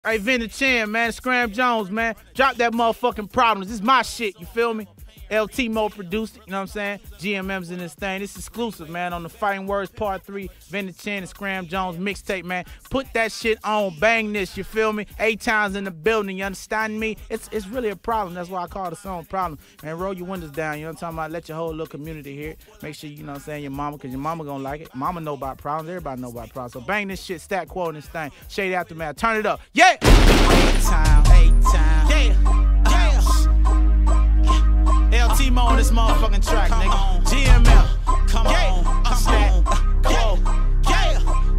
Hey, Vinny Chan, man, Scram Jones, man. Drop that motherfucking Problems. This is my shit, you feel me? LT Mo produced it, you know what I'm saying? GMM's in this thing. This is exclusive, man, on the Fighting Words Part 3, Vinny Chan and Scram Jones mixtape, man. Put that shit on. Bang this, you feel me? 8 times in the building, you understand me? It's really a problem. That's why I call the song Problem. Man, roll your windows down, you know what I'm talking about? Let your whole little community hear it. Make sure, you know what I'm saying, your mama, because your mama gonna like it. Mama know about problems. Everybody know about problems. So bang this shit, Stat Quo in this thing. Shade Aftermath. Turn it up. Yeah! 8 times. Yeah! LT Mo on this motherfucking track, nigga. GMM. Come on. Stat Quo. Yeah!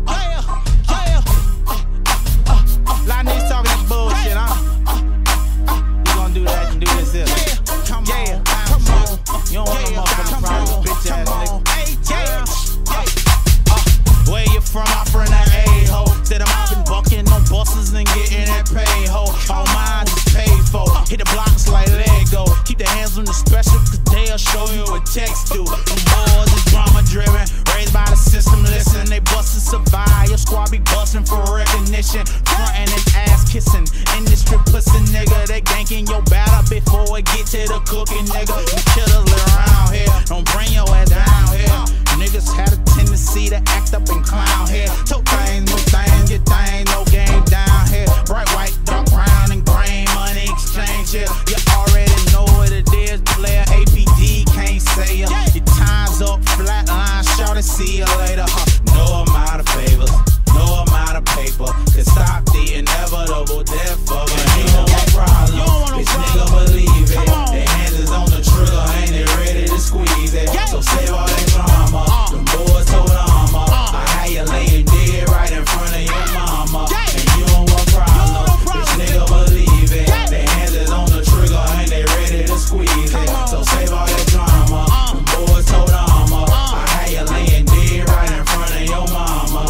A lot of niggas talking that bullshit, huh? You gonna do that and do this here. Yeah! Come on. You don't want no motherfucking problems, bitch ass nigga. Where you from? I'm from that A-ho. Said I'm out and bucking on buses and getting that pay ho. All mine is paid for. Hit the blocks like Lego. Keep the hands on the special, cause they'll show you what text do. The boys is drama driven, raised by the system. Listen, they bustin' survive. Your squad be bustin' for recognition. Frontin' and ass kissing. Industry pussy nigga. They ganking your batter before it get to the cooking nigga. You killers live around here. Don't bring your ass down here. Niggas had a tendency to act up and clown here. Took things, move things, get things, no game down here. Bright white, dark brown, and grain, money exchange here. You already know what it is, player. APD can't say ya. Your time's up, flatline, shout and see you later. No amount of favors, no amount of paper can stop the inevitable death of a nigga. No problem, this nigga believe it. Their hands is on the trigger, ain't they ready to squeeze it? So save all that drama. Them boys told armor. I had you laying dead right in front of your mama. And you don't want problem. This nigga believe it. Their hands is on the trigger, ain't they ready to squeeze it? So save all that drama. Them boys told armor. I had you laying dead right in front of your mama.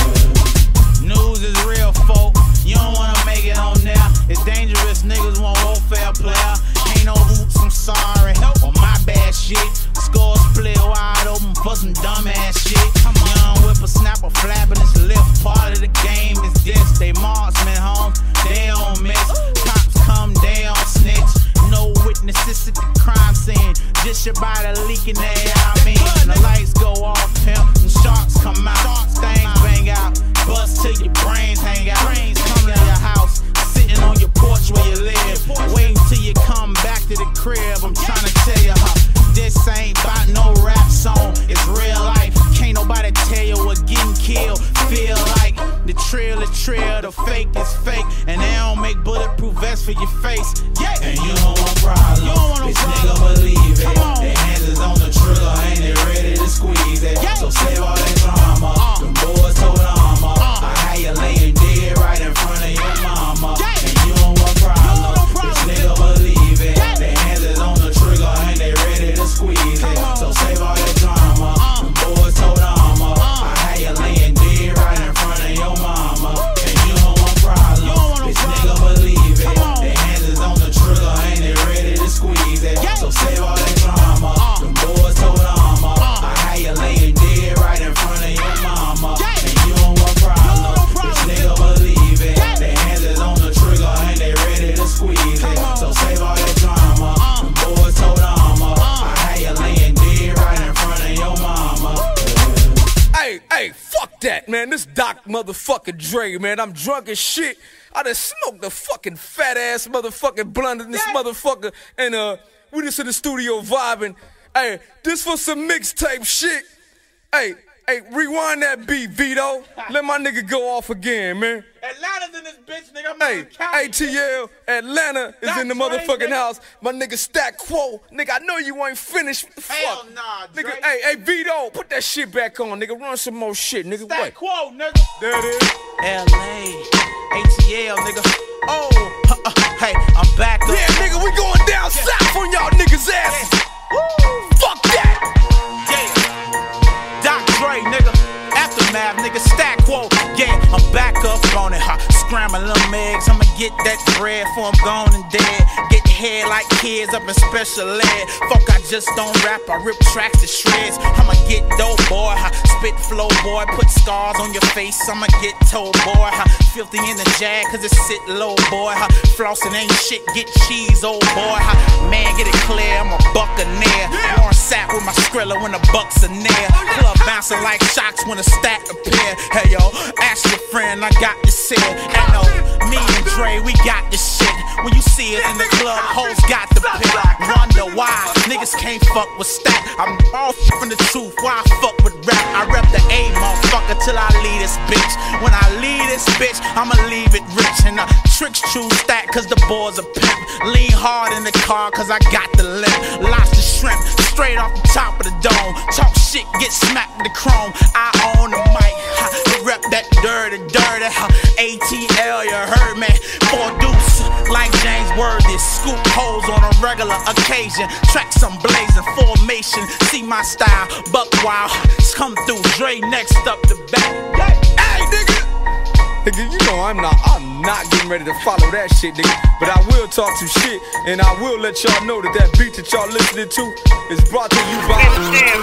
News is real, folk. You don't wanna make it on there. It's dangerous, niggas want welfare player. Ain't no hoops, I'm sorry. On my bad shit. Score split wide open for some dumbass shit. Young whippersnapper flapping his lip. Part of the game is this. They marksmen home, they don't miss. Cops come, they don't snitch. No witnesses at the crime scene. Just your body leaking there, I mean. The lights go off, pimp, and sharks come out. Things bang out, bust till your brains hang out. Come to your house, sitting on your porch where you live. Waiting till you come back to the crib. I'm trying to tell you how this ain't about no rap song. It's real life. Can't nobody tell you what getting killed feel like. The trill is trill, the fake is fake, and they don't make bulletproof vests for your face. Yeah. And you don't want problem. You don't want no problem. Nigga believe it. Their hands is on the trigger, ain't they ready to squeeze it? Yeah. So save all that drama. Them boys told armor. I had you laying dead right in front of your mama. Yeah. And you don't want problem. This nigga believe it. Their hands is on the trigger, ain't they ready to squeeze it? So save all that drama. Them boys told armor. I had you laying dead right in front of your mama. And you don't want problem. This nigga believe it. Their hands is on the trigger, ain't they ready to squeeze it? So save all that drama. Them boys told armor. I had you laying dead right in front of your mama. And you don't want problem. This nigga believe it. Their hands is on the trigger, ain't they ready to squeeze it? So save all that drama. Them boys told armor. I had you laying dead right in front of your mama. Hey, fuck that, man. This Doc motherfucking Dre, man. I'm drunk as shit. I done smoked the fucking fat ass motherfucking blunt in this motherfucker. And we just in the studio vibing. Hey, this for some mixtape shit. Hey, rewind that beat, Vito. Let my nigga go off again, man. Atlanta's in this bitch, nigga. I'm Hey, ATL, Atlanta is in the motherfucking house. My nigga Stat Quo. Nigga, I know you ain't finished. What the fuck? Hell nah, Dre. Nigga, hey, Vito, put that shit back on, nigga. Run some more shit, nigga. Stat Quo, nigga. There it is. LA, ATL, nigga. Oh, hey, I'm back up. Yeah, nigga, we going down south on y'all niggas' asses. Fuck that. Yeah. Doc Dre, nigga. Aftermath, nigga. Stat Quo. Yeah, I'm back up on it. Scrambling them eggs. I'ma get that bread before I'm gone and dead. Get head like kids up in special ed. Fuck, I just don't rap, I rip tracks to shreds. I'ma get dope, boy, spit flow, boy. Put scars on your face, I'ma get told, boy. Filthy in the jag, cause it sit low, boy. Flossing ain't shit, get cheese, old boy. Man, get it clear, I'm a buccaneer. Warren sat with my Skrilla when the bucks are near. Club bouncing like shocks when a stack appear. Hey yo, ask your friend, I got this here. And no, me and Dre, we got this shit. When you see it in the club, hoes got the pick. Wonder why niggas can't fuck with stack. I'm all from the truth, why I fuck with rap. I rep the A, motherfucker, till I leave this bitch. When I leave this bitch, I'ma leave it rich. And the tricks true stack, cause the boys are pimp. Lean hard in the car, cause I got the limp. Lobster shrimp, straight off the top of the dome. Talk shit, get smacked with the chrome. I own the mic, rep that dirty. ATL, you heard me. 4 deuce, like James Worthy. Scoop holes on a regular occasion. Tracks I'm blazing, formation. See my style, buck wild. Come through, Dre next up the back. Hey, nigga! Nigga, you know I'm not getting ready to follow that shit, nigga. But I will talk some shit, and I will let y'all know that that beat that y'all listening to is brought to you by Yeah,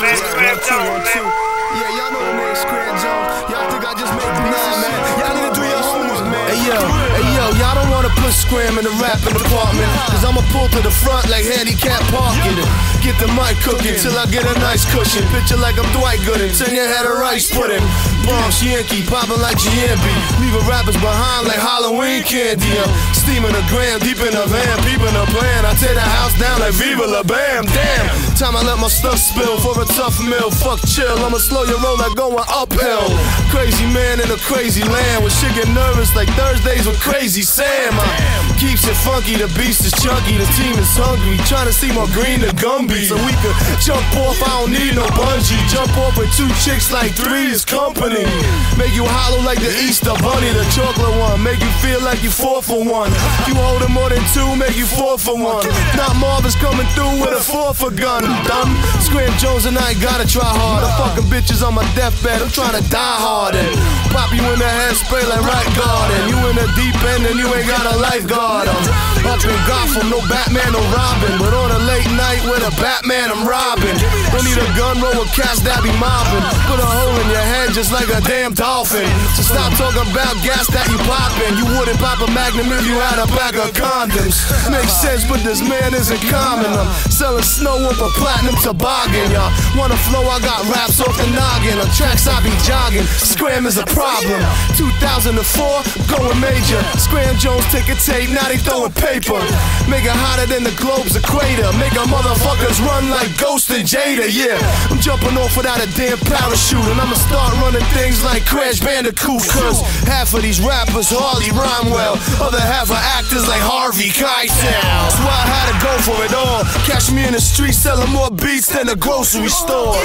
y'all know the name Scram Jones. Y'all think I just make beats? Nah, man. Y'all need to do your homework, man. Hey yo, y'all don't wanna put Scram in the rapping department, cause I'ma pull to the front like handicap parking. Get the mic cooking till I get a nice cushion. Picture like I'm Dwight Gooden, turn your head of rice pudding. Bronx Yankee, popping like GMB. Leaving rappers behind like Halloween candy. I'm steaming a gram, deep in a van, peeping a plan. I tear the house down like Viva La Bam. Damn, time I let my stuff spill for a tough meal. Fuck chill, I'ma slow your roll like going uphill. Crazy man in a crazy land, when shit get nervous like Thursdays with Crazy Sam. Keeps it funky, the beast is chunky, the team is hungry. Trying to see more green than Gumby, so we could jump off, I don't need no bungee. Jump off with 2 chicks like 3 is company. Make you hollow like the Easter Bunny, the chocolate one. Make you feel like you 4 for 1. You holding more than 2, make you 4 for 1. Not Marvin's coming through with a 4 for gun. Dumb. Scram Jones and I ain't gotta try hard. I'm fucking bitches on my deathbed, I'm trying to die hard and pop you in the head, spray like right guard. And you in the deep end and you ain't got a lifeguard. I'm up in Gotham, no Batman, no Robin, but on a late night with a Batman, I'm robbing. Don't need a gun, roll with cats that be mobbing. Put a hole in your head just like a damn dolphin. So stop talking about gas that you poppin'. You wouldn't pop a Magnum if you had a pack of condoms. Makes sense, but this man isn't common. I'm selling snow up a platinum toboggan. Y'all wanna flow, I got raps off the noggin. On tracks I be jogging, Scram is a problem. 2004, going major. Scram Jones take a tape, now they throwing paper. Make it hotter than the globe's equator. Make a motherfuckers run like Ghost and Jada, yeah. I'm jumping off without a damn parachute, and I'ma start running things like Crash Bandicoot. Cause half of these rappers hardly rhyme well, other half are actors like Harvey Keitel. So I had to go for it all. Catch me in the street selling more beats than a grocery store.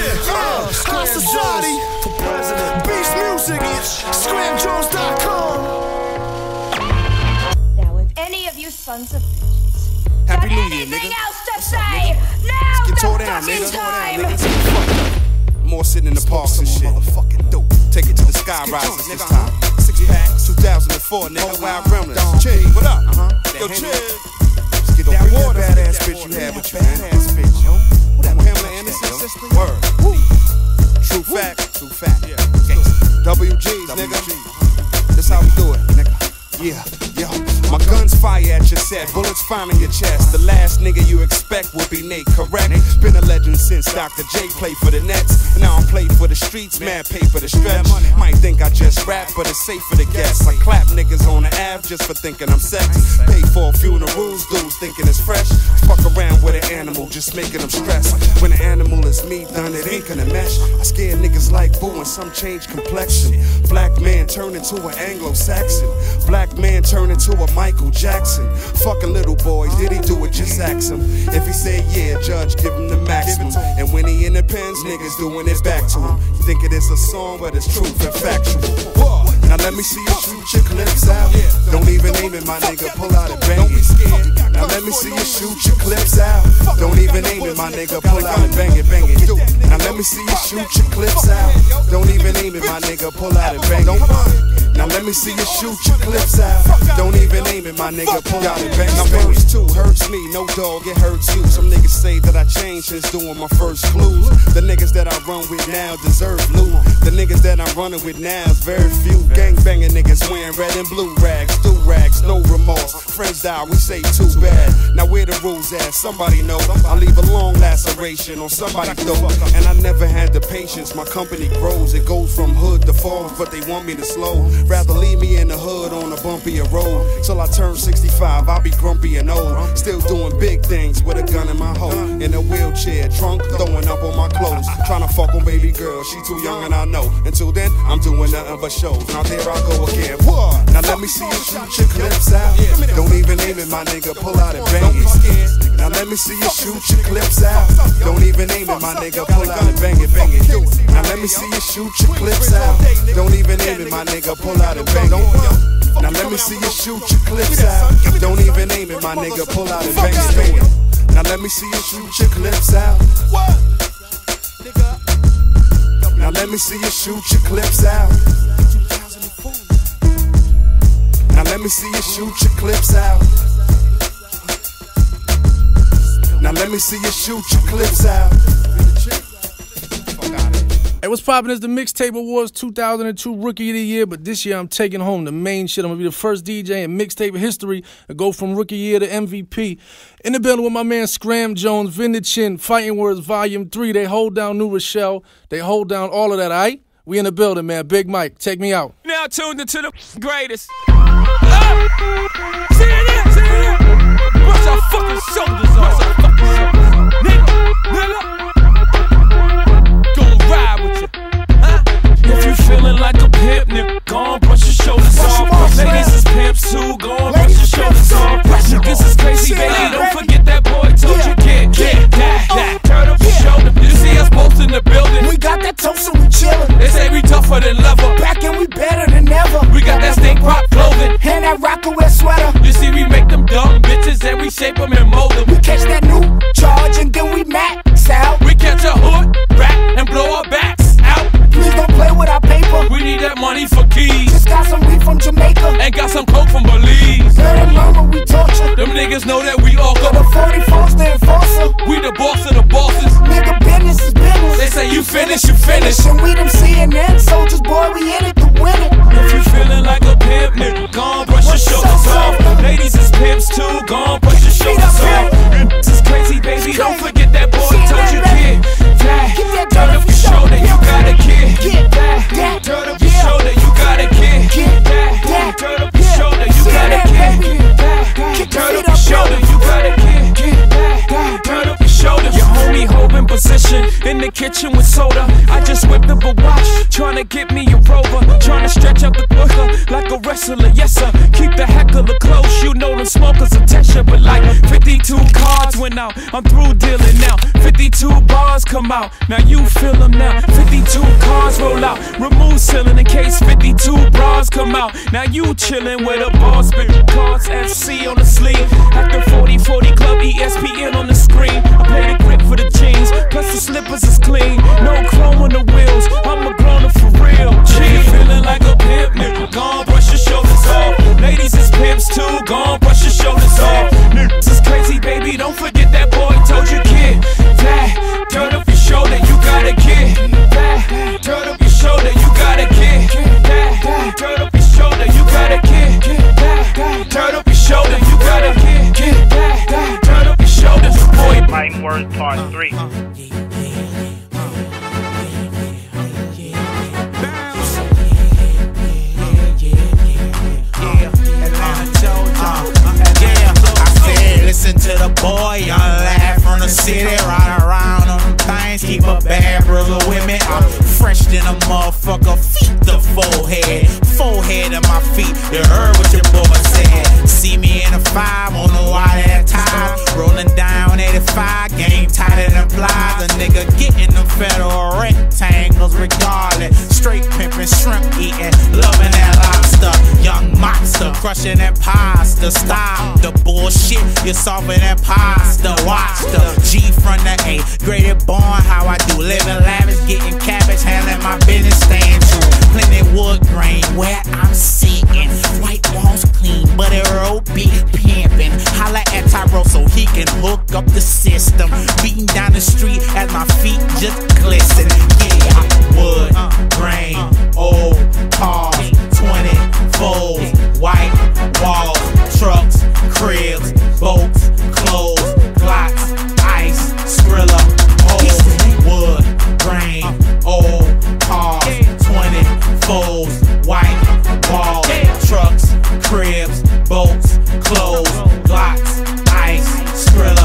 High Society for President. Beast Music, ScramJones.com. Now, if any of you sons of bitches Happy got New Year, anything nigga. else to say, now's Get the tore down, fucking nigga. time. More sitting in the parks and shit. Take it to the sky risers this time. 6-pack, 2004, nigga. Wild Remnants. Chill, what up? Yo, chill. Let's get over that badass bitch you had with you, man. Badass bitch, yo. Who that Pamela Anderson sister? Word. True fact. True fact. WG's, nigga. That's how we do it, nigga. Yeah, yo. My guns fire at your set, bullets find in your chest. The last nigga you expect will be Nate, correct? Been a legend since Dr. J played for the Nets. Now I'm played for the streets, man, pay for the stretch. Might think I just rap, but it's safe for the guests. I clap niggas on the Ave just for thinking I'm sex. Pay for funerals, dudes thinking it's fresh. Fuck around with an animal, just making them stress. When an animal is me, done, it ain't gonna mesh. I scare niggas like boo and some change complexion. Black man turn into an Anglo-Saxon. Black man turn into a Michael Jackson. Fucking little boy, did he do it? Just ask him. If he say yeah, judge, give him the maximum. And when he in the pens, niggas doing it back to him. You think it is a song, but it's truth and factual. Now let me see you shoot your clips out. Don't even aim it, my nigga, pull out and bang it. Now let me see you shoot your clips out. Don't even aim it, my nigga, pull out and bang it, bang it. Now let me see you shoot your clips out. Don't even aim it, my nigga, pull out and bang it. Now let me see you shoot your clips out. Don't even aim it, my nigga, pull out and bang. Now verse 2 hurts me, no dog, it hurts you. Some niggas say that I changed since doing my first clues. The niggas that I run with now deserve loot. The niggas that I'm running with now is very few. Gang banging niggas wearing red and blue rags, do rags, no remorse. Friends die, we say too bad. Now where the rules at? Somebody know. I leave a long laceration on somebody's door. And I never had the patience, my company grows. It goes from hood to falls, but they want me to slow. Rather leave me in the hood on a bumpier road. Till I turn 65, I'll be grumpy and old. Still doing big things with a gun in my hole. In a wheelchair, drunk, throwing up on my clothes. Trying to fuck on baby girl, she too young and I know. Until then, I'm doing nothing but shows. Now there I go again. What? Now let me see you shoot your clips out. Don't even aim it, my nigga, pull out and bang it. Now let me see you shoot your clips out. Don't even aim it, my nigga, pull out and bang it, bang it. Now let me see you shoot your clips out. Don't even aim it, my nigga, pull out and bang it. Now let me see you shoot your clips out. Don't even aim it, my nigga, pull out and bang it, bang it. Now let me see you shoot your clips out. Now let me see you shoot your clips out. Now let me see you shoot your clips out. Now let me see you shoot your clips out. Hey, what's poppin'? It's the Mixtape Awards 2002 Rookie of the Year, but this year I'm taking home the main shit. I'm gonna be the first DJ in mixtape history to go from Rookie Year to MVP. In the building with my man Scram Jones, Vintage Chin, Fighting Words Volume 3. They hold down New Rochelle. They hold down all of that, aight? We in the building, man. Big Mike, take me out. Now tuned into the greatest. See it, see it. Brush our fucking shoulders off. Nigga. Gonna ride with you. If you feeling like a pimp, nigga, gon' brush your shoulders off. Ladies is pimps too, gon' brush your shoulders off. Niggas is crazy, baby, don't forget that boy told you get that. Turn up your shoulder, you see us both in the building. We got that toast and we chillin'. They say we tougher than leather. Back and we better than ever. We got that stink pop clothing. And that Rockaway sweater. You see we make them dumb bitches and we shape them and mold them. We catch that new charge and then we max out. We catch a hood, rat, and blow our backs out. Please don't play with our paper. We need that money for keys. Just got some weed from Jamaica. And got some coke from Belize. Learn what we torture. Them niggas know that we all go. The 44's the enforcer. We the boss of the bosses. Nigga, business is business. They say you finish, you finish. And we them CNN soldiers, boy, we in it to win it. If you feeling like a pimp, nigga, gon' brush your shoulders off. Ladies is pimps too, gon' brush your shoulders off. This is crazy, baby, don't forget that boy told you kid. Turn up your shoulder, you got a kid. Turn up your shoulder, you got a kid. Turn up your shoulder, you got a kid. Turn up your shoulder, you got a kid. Turn up your shoulders. Your homie holding position in the kitchen with soda. I just whipped up a watch, trying to get me a rover. Trying to stretch out the quicker like a wrestler, yes sir. Keep the heckler close, you know them smokers attention. But like 52 cards went out, I'm through dealing now. 52 bars come out, now you feel them now. 52 cars roll out, remove ceiling in case 52 bras come out. Now you chillin' with a boss, spit cards FC on the sleeve. At the 40/40 club, ESPN on the screen. I play the grip for the jeans, plus the slippers is clean. No chrome on the wheels, I'm a grown-up for real. G feeling like a pimp, nigga, gon' brush your shoulders off. Ladies is pimps too, gon' brush your shoulders off. Niggas is crazy, baby, don't forget that boy told you kid. Turn up your shoulder, you got a kid. Turn up your shoulder, you got a kid. Turn up your shoulder, you got a kid. Turn up your shoulder, you got a kid. Turn up your shoulders, boy. Fighting Words Part 3. Listen to the boy, young lad from the city, ride around on them things, keep a bad brother with me. I'm fresh than a motherfucker, feet the forehead of my feet. You heard what your boy said. See me in a 5 on the water at time, rolling down 85, game tighter than plies. A nigga getting them federal rectangles regardless. Straight pimping, shrimp eating, loving that lobster. Young monster, crushing that pasta. Stop the bullshit, you're softer than pasta. Watch the G from the A, graded born how I do. Living lavish, getting cabbage, handling my business, staying true. Plenty wood grain where I'm sitting. White walls clean, but it rope fuck up the system. Beating down the street as my feet just glisten. Yeah, wood, grain, old cars, 24s, white walls, trucks, cribs, boats, clothes, Glocks, ice, Skrilla, old wood, grain, old cars, 24s, white walls, trucks, cribs, boats, clothes, Glocks, ice, Skrilla,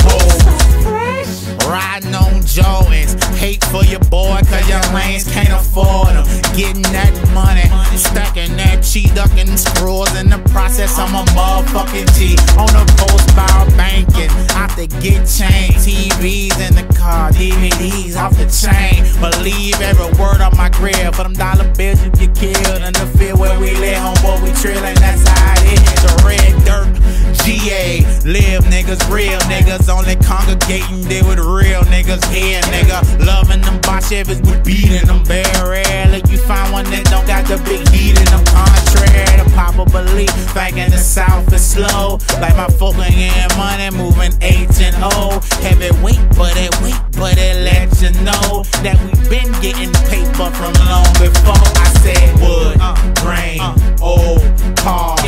old. Riding on Jordans, hate for your boy cause your lanes can't afford them. Getting that money, stacking that cheese, ducking screws in the process. I'm a motherfucking G on the post-bar banking. Out to get chain, TVs in the car, DVDs off the chain. Believe every word on my grill. For them dollar bills you get killed in the field where we live. Homeboy, we trillin', that's how it is. The red dirt, GA, live niggas, real niggas. Only congregating there with real niggas here, nigga. Loving them boss Chevys, we beating them very rarely. You find one that don't got the big heat in them, contrary to popular belief. Back in the South is slow, like my folk ain't getting money, moving H and O. Heavyweight, but it let you know that we been getting paper from long before. I said wood, grain, old cars,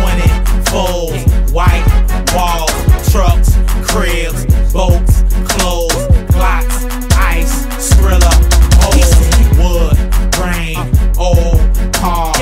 24s, white walls, trucks, cribs, boats, clothes, Glocks, ice, Skrilla, old wood, grain, old cars,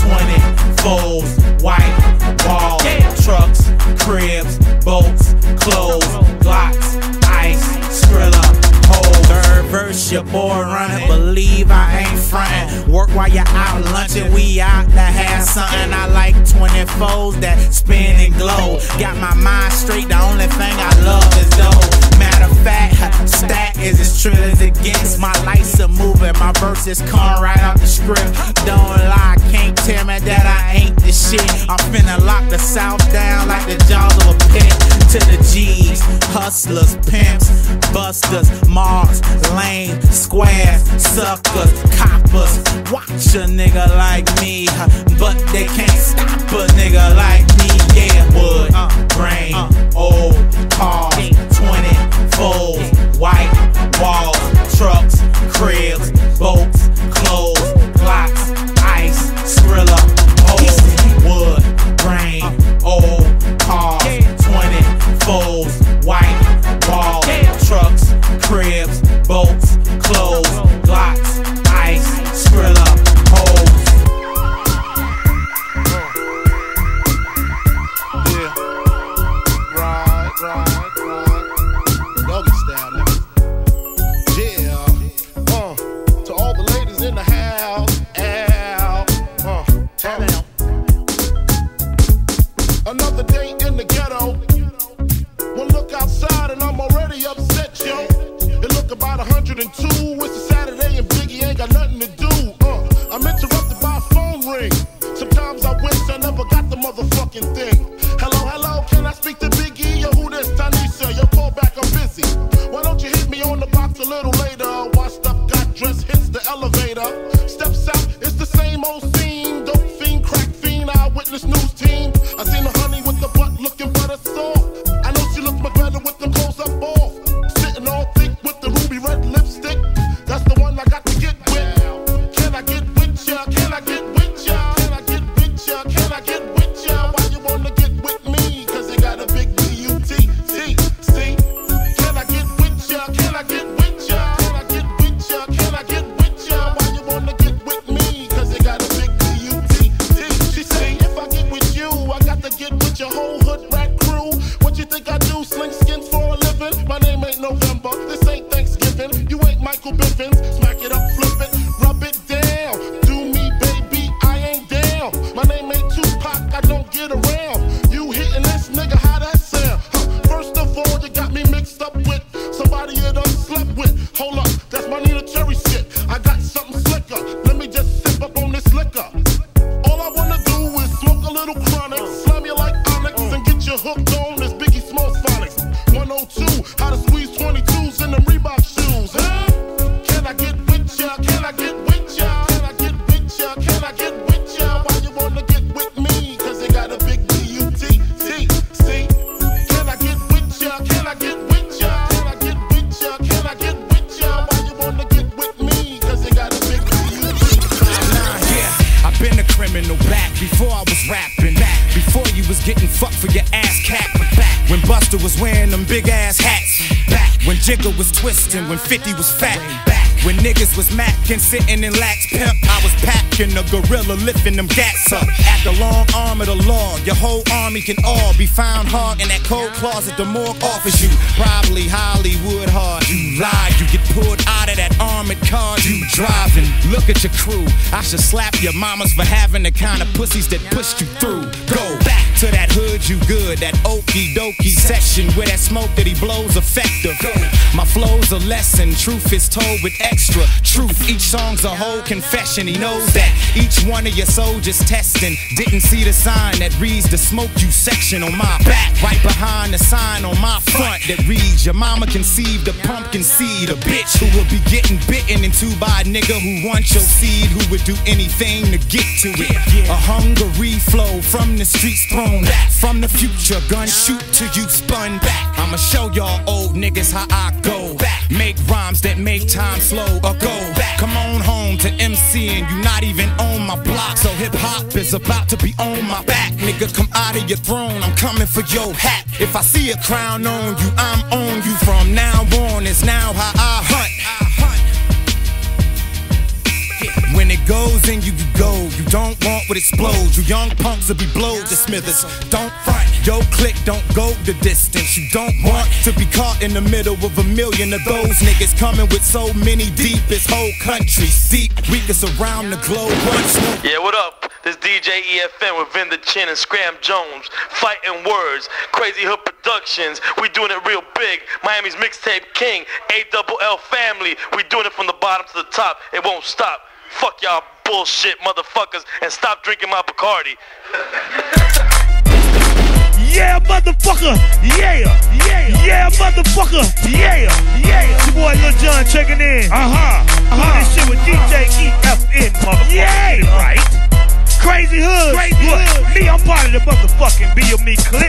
24s, white walls, trucks, cribs, boats, clothes, Glocks, ice, Skrilla, old. Third verse, your boy running, believe I ain't frontin'. Work while you're out lunching, we out to have something. I like 24s that spin and glow. Got my mind straight, the only thing I love is dough. Matter of fact, stat is as true as it gets. My lights are moving, my verses come right out the script. Don't lie, can't tell me that I ain't the shit. I'm finna lock the South down like the jaws of a pit. To the G's, hustlers, pimps, busters, marks, lame, squares, suckers, coppers. Watch a nigga like me, but they can't stop a nigga like me. Yeah, wood, grain, old cars, 24s, white walls, trucks, cribs, boats, clothes, Glocks, ice, Skrilla, old wood, grain, old cars, 24s, white walls, trucks, cribs, boats, clothes, Glocks, ice, Skrilla, old. Yeah, right. Doggy style, nigga. Yeah, to all the ladies in the house, another day in the ghetto. One look outside and I'm already upset, yo. It look about 102. It's a Saturday and Biggie ain't got nothing to do. I'm interrupted by a phone ring. Sometimes I wish I never got the motherfucking thing. Hello, can I speak to Biggie? Yo, who this? Tanisha, yo, call back, I'm busy. Why don't you hit me on the box a little later? Washed up, got dressed, hits the elevator. Steps out, it's the same old scene. Dope fiend, crack fiend, eyewitness news team. I seen the honey with the butt looking butter soft. I know she looks much better with them clothes up off. Sitting all thick with the ruby red lipstick. That's the one I got to get with. Can I get with ya? Can I get with ya? Can I get with ya? Can I get with ya? Why you wanna get with me? Cause it got a big B-U-T-T. See? Can I get with ya? Can I get with ya? Can I get with ya? Can I get with ya? Why you wanna get with me? Cause it got a big B-U-T-T. She say if I get with you, I got to get with your whole hood rat crew. What you think I do? Sling skins for a living? My name ain't November. This ain't Thanksgiving. You ain't Michael Biffins. Smack it up, flip it, rub it down. Do me, baby, I ain't down. My name ain't Tupac, I don't get around. You hitting this nigga, how that sound? First of all, you got me mixed up with somebody you done slept with. Hold up, that's my Nina Cherry shit. I got something slicker. Let me just sip up on this liquor. All I wanna do is smoke a little chronic, slam you like Onyx, and get you hooked on this Biggie Smalls phonics. 102, how to squeeze 22s in them Reebok shoes, huh? Can I get with ya? Can I get with ya? Can I get with ya? Can I get with ya? Why you wanna get with me? Cause it got a big B-U-T-T. See? Can I get with ya? Can I get getting fucked for your ass cat. Back when Buster was wearing them big ass hats. Back when Jigga was twisting, when 50 was fat. Back when niggas was macking, sitting in lax pimp. I was packing a gorilla, lifting them gats up. At the long arm of the law, your whole army can all be found hard in that cold closet the morgue offers you. Probably Hollywood hard. You lie, you get pulled out of that armored car you driving. Look at your crew. I should slap your mamas for having the kind of pussies that pushed you through. Go back to that hood you good, that okie dokie section where that smoke that he blows effective. My flow's a lesson, truth is told with extra truth. Each song's a whole confession, he knows that. Each one of your soldiers testing didn't see the sign that reads the smoke you section on my back. Right behind the sign on my front that reads your mama conceived a pumpkin seed. A bitch who will be getting bitten into by a nigga who wants your seed, who would do anything to get to it. A hungry flow from the streets thrown back. From the future, gun shoot till you spun back. I'ma show y'all old niggas how I go back. Make rhymes that make time slow or go back. Come on home to MCing, you not even on my block. So hip hop is about to be on my back. Nigga, come out of your throne, I'm coming for your hat. If I see a crown on you, I'm on you. From now on, it's now how I hunt. When it goes in you, you go. You don't want what explodes. You young punks will be blowed to smithers. Don't front, yo click, don't go the distance. You don't want to be caught in the middle of a million of those niggas coming with so many deep. This whole country seep weakest around the globe. Yeah, what up? This DJ EFN with Vinda Chin and Scram Jones. Fighting words, Crazy Hood Productions. We doing it real big. Miami's Mixtape King, ALL family. We doing it from the bottom to the top. It won't stop. Fuck y'all bullshit motherfuckers and stop drinking my Bacardi. Yeah, motherfucker. Yeah, yeah, yeah, motherfucker. Yeah, yeah. Your boy Lil Jon checking in. Doing this shit with DJ EFN, motherfucker. Yeah, right. Crazy Hood. Look, me, I'm part of the motherfucking B.O.M.E. clique.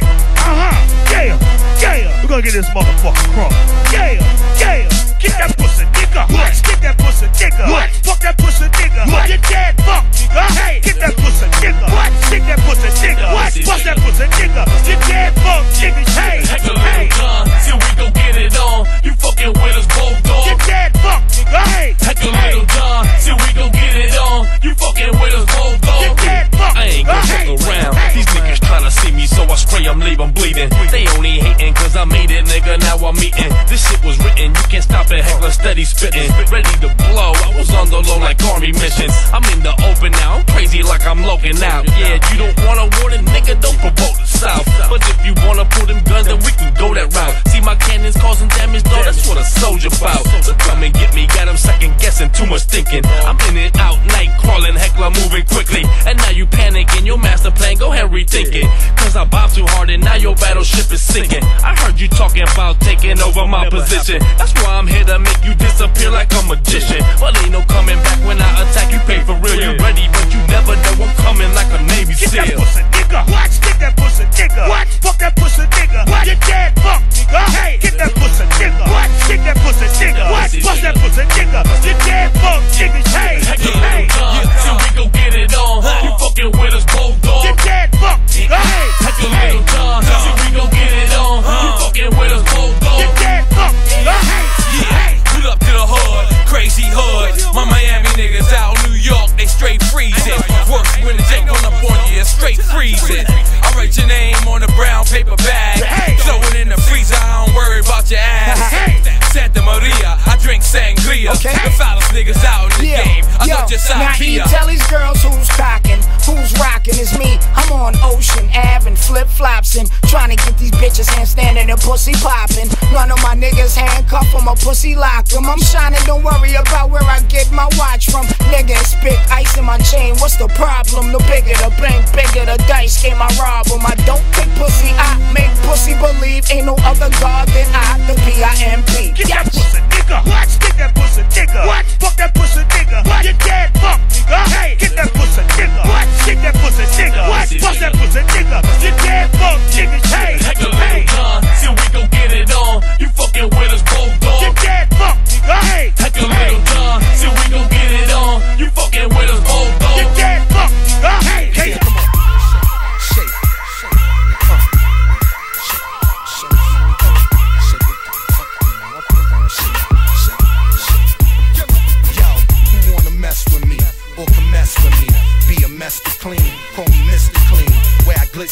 Yeah, yeah. We're gonna get this motherfucker crunk. Yeah, yeah. Get that pussy nigga. What? Get that pussy nigga. What? Fuck that pussy nigga. What? You dead fuck nigga. Hey, get that pussy nigga. What? Stick that pussy nigga. What? Bust that pussy nigga. You dead fuck nigga. Hey, hey. See we gon' get it on. You fucking with us both, dog. You dead fuck nigga. Hey, heck a little John. See we gon' get it on. You fucking with us both, dog. You dead fuck. I ain't gon' fuck around. These niggas tryna see me, so I spray them, leave them bleeding. They only hating cause I made it, nigga. Now I'm eating. This shit was written. You can't stop it. Heckler steady spitting, ready to blow. I was on the low like army missions. I'm in the open now, I'm crazy like I'm loking out. Yeah, you don't want a warning, nigga, don't provoke the south. But if you wanna pull them guns, then we can go that route. See my cannons causing damage, though, that's what a soldier bout. So come and get me, got them second guessing, too much thinking. I'm in and out, night crawling, Heckler moving quickly. And now you panicking, your master plan, go ahead rethink it. Cause I bob too hard and now your battleship is sinking. I heard you talking about taking over my position. That's why I'm here to make you disappear like a magician. But ain't no coming back when I attack, you pay for real. You ready, but you never know I'm coming like a Navy SEAL. Get that pussy nigga. What? Stick that pussy nigga. What? Fuck that pussy nigga. What? You dead fuck nigga. Hey, get that pussy nigga. What? Stick that pussy nigga. What? Bust that pussy nigga. You dead fuck nigga. Hey, hey. So we gon' get it on. You fucking with us both, dog. You dead fuck nigga. Hey, heck a little John. So we gon' get it on. You fucking with us both, dog. You dead fuck nigga. Hey, hey. Pull up to the hood, Crazy Hood. My Miami niggas out in New York, they straight freezing. Worse when the Jake run up on you, it's straight freezing. I write your name on a brown paper bag, throw it in the freezer, I don't worry about your ass. Santa Maria, I drink sangria. The foulest niggas out in the game, I thought you saw now you Kia. tell these girls who's cocking, who's rocking. It's me, I'm on Ocean Ave and flip-flops and trying to get these bitches handstanding and pussy popping. None of my niggas handcuff them or pussy lock them. I'm shining, don't worry about where I get my watch from. Nigga, spit ice in my chain, what's the problem? The bigger the bank, bigger the dice game, I rob them. I don't take pussy, I make pussy believe ain't no other god than I, the P-I-M-P. Get that pussy nigga. What? Stick that pussy nigga. What? Fuck that pussy nigga. What? You dead fuck nigga. Hey, get that pussy nigga. What? Stick that pussy nigga. What? Bust that pussy nigga. You dead fuck nigga. Hey, heck a hey. little John. See we gon' get it on. You fucking with us both, dog. You dead fuck nigga. Hey, heck a little John. See we gon' get it on. You fucking with us both, dog. You dead fuck nigga. Hey, hey. Shake.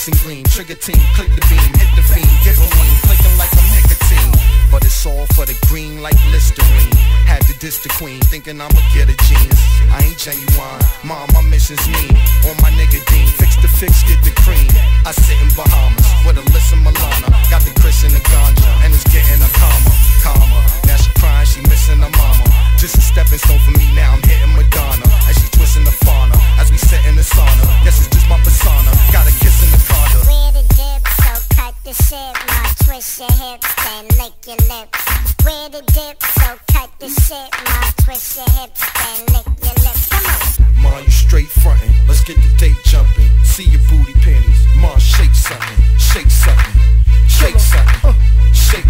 and green, trigger team, click the beam, hit the fiend, give a lean, clicking like I'm nicotine. But it's all for the green like Listerine. Had to diss the queen, thinking I'ma get a genius. I ain't genuine, mom, my mission's mean. On my nigga Dean, fix the fix, get the cream. I sit in Bahamas with Alyssa Milana. Got the Chris and the ganja, and it's getting a calmer. Now she crying, she missing her mama. Just a stepping stone for me, now I'm hitting Madonna. As she twisting the fauna, as we sit in the sauna. Guess it's just my persona, got a kiss in the corner. Where the dip, so cut the shit, ma, twist your hips, then lick your lips. Where the dip, so cut the shit, ma, twist your hips, then lick your lips. Come on. Ma, you straight frontin', let's get the date jumping. See your booty panties, ma, shake something, shake something, shake something, shake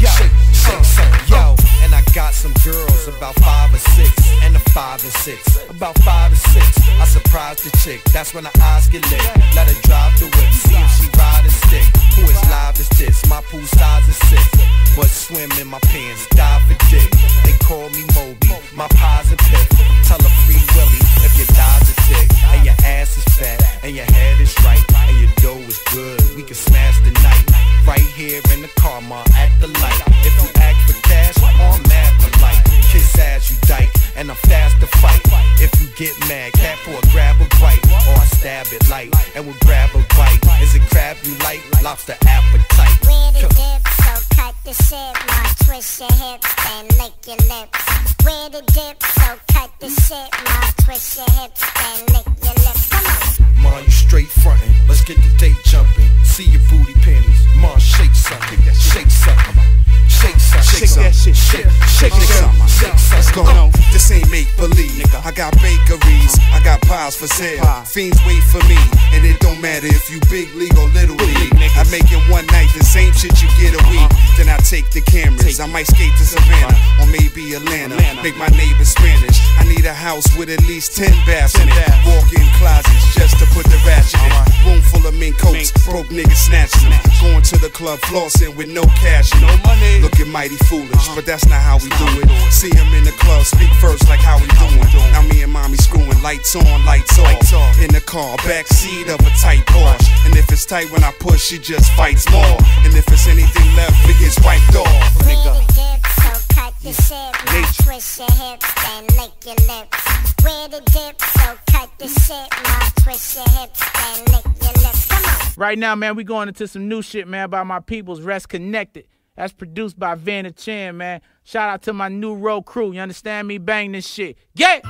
something, yo. And I got some girls about 5 or 6, and a 5 and 6, about 5 or 6. I surprised the chick, that's when her eyes get lit. Let her drive the whip, see if she ride a stick. Who is live as this? My pool size is 6, but swim in my pants, dive for dick. They call me Moby, my pies and pip. Tell her Free Willy if your thighs are thick, and your ass is fat, and your head is right, and your dough is good. We can smash the night right here in the car, ma, at the light. If you ask for cash, I'm mad polite. Kiss ass, you dyke, and I'm fast to fight. If you get mad, cat for a grab a bite, or I stab it light, and we'll grab a bite. Is it crab you like? Lobster appetite. Where the dip, so cut the shit, ma, twist your hips, then lick your lips. Where the dip, so cut the shit, ma, twist your hips, then lick your lips. Come on. Ma, you straight frontin', let's get the date jumping. See your booty panties, ma, shake something, shake something. Shake that shit, shake something. Let's go. No, this ain't make believe. I got bakeries, I got pies for sale. Fiends wait for me, and it don't matter if you big league or little league. I make it one night, the same shit you get a week. Then I take the cameras, I might skate to Savannah or maybe Atlanta. Make my neighbors Spanish. I need a house with at least 10 baths in it. Walk-in closets just to put the ratchet in. Room full of mink coats, broke niggas snatching them. Going to the club flossing with no cash, no money. Looking mighty foolish, but that's not how we do it. See him in the club, speak first like how we doing. Now me and mommy screwing, lights on, lights off. In the car, back seat of a tight Porsche. And if it's tight when I push, she just fights more. And if it's anything left, it gets wiped off. Where the dip, so cut the shit, ma, twist your hips, then lick your lips. Where the dip, so cut the shit, ma, twist your hips, then lick your lips. Come on. Right now, man, we going into some new shit, man, by my peoples, Rest Connected. That's produced by Vanna Chan, man. Shout out to my new road crew. You understand me? Bang this shit. Yeah!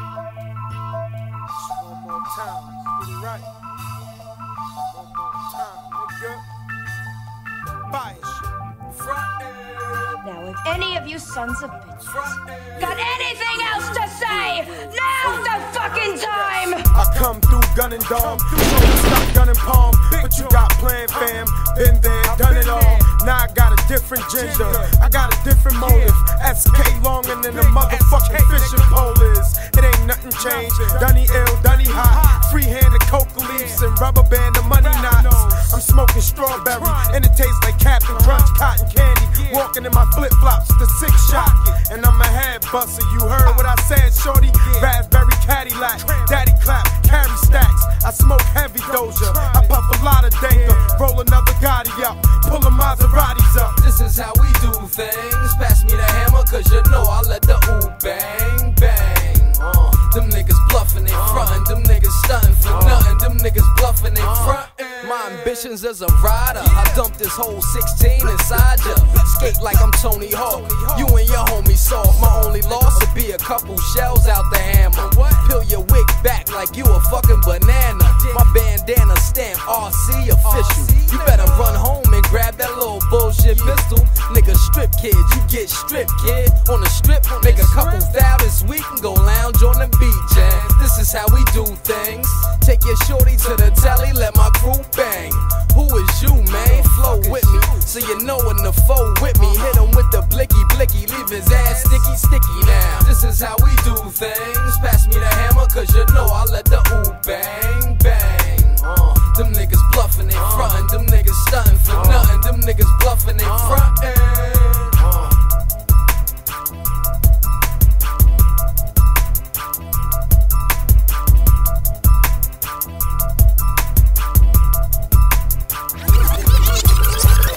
One more time. Get it right. One more time, nigga. Fire shit. Now, if any of you sons of bitches got anything else to say, now's the fucking time! I come through gun and dog, stop gun and palm, but you got plan, fam. Been there, done it all. Now I got a different gender, I got a different motive. SK longer than the motherfucking fishing pole is. It ain't nothing changed. Dunny ill, Dunny hot. Free-handed coca leaves and rubber band of money knots. I'm smoking strawberry and it tastes like Captain Crunch cotton candy. Walking in my flip-flops, the 6-shot, and I'm a head buster. You heard what I said, shorty? Raspberry Cadillac, daddy clap, carry stacks. I smoke heavy Doja, I puff a lot of danger. Roll another Gotti up, pull a Maseratis up. This is how we do things. Pass me the hammer, cause you know I let the ooh bang, bang. Them niggas bluffing in front, them niggas stunting for nothing. Them niggas bluffing in front. My ambitions as a rider, I dump this whole 16 inside ya. Skate like I'm Tony Hawk, you and your homie soft. My only loss would be a couple shells out the hammer. Peel your wig back like you a fucking banana. My bandana stamp RC official. You better run home and grab that little bullshit pistol. Nigga strip kid, you get stripped kid. On the strip, make a couple thou this week and go lounge on the beach. And this is how we do things. Take your shorty to the telly, let my crew bang. Who is you, man? Flow with me, so you know when the foe with me. Hit him with the blicky blicky, leave his ass sticky sticky now. This is how we do things. Pass me the hammer, cause you know I let the ooh bang bang. Them niggas bluffing in front, them niggas stunting for nothing. Them niggas bluffing in front.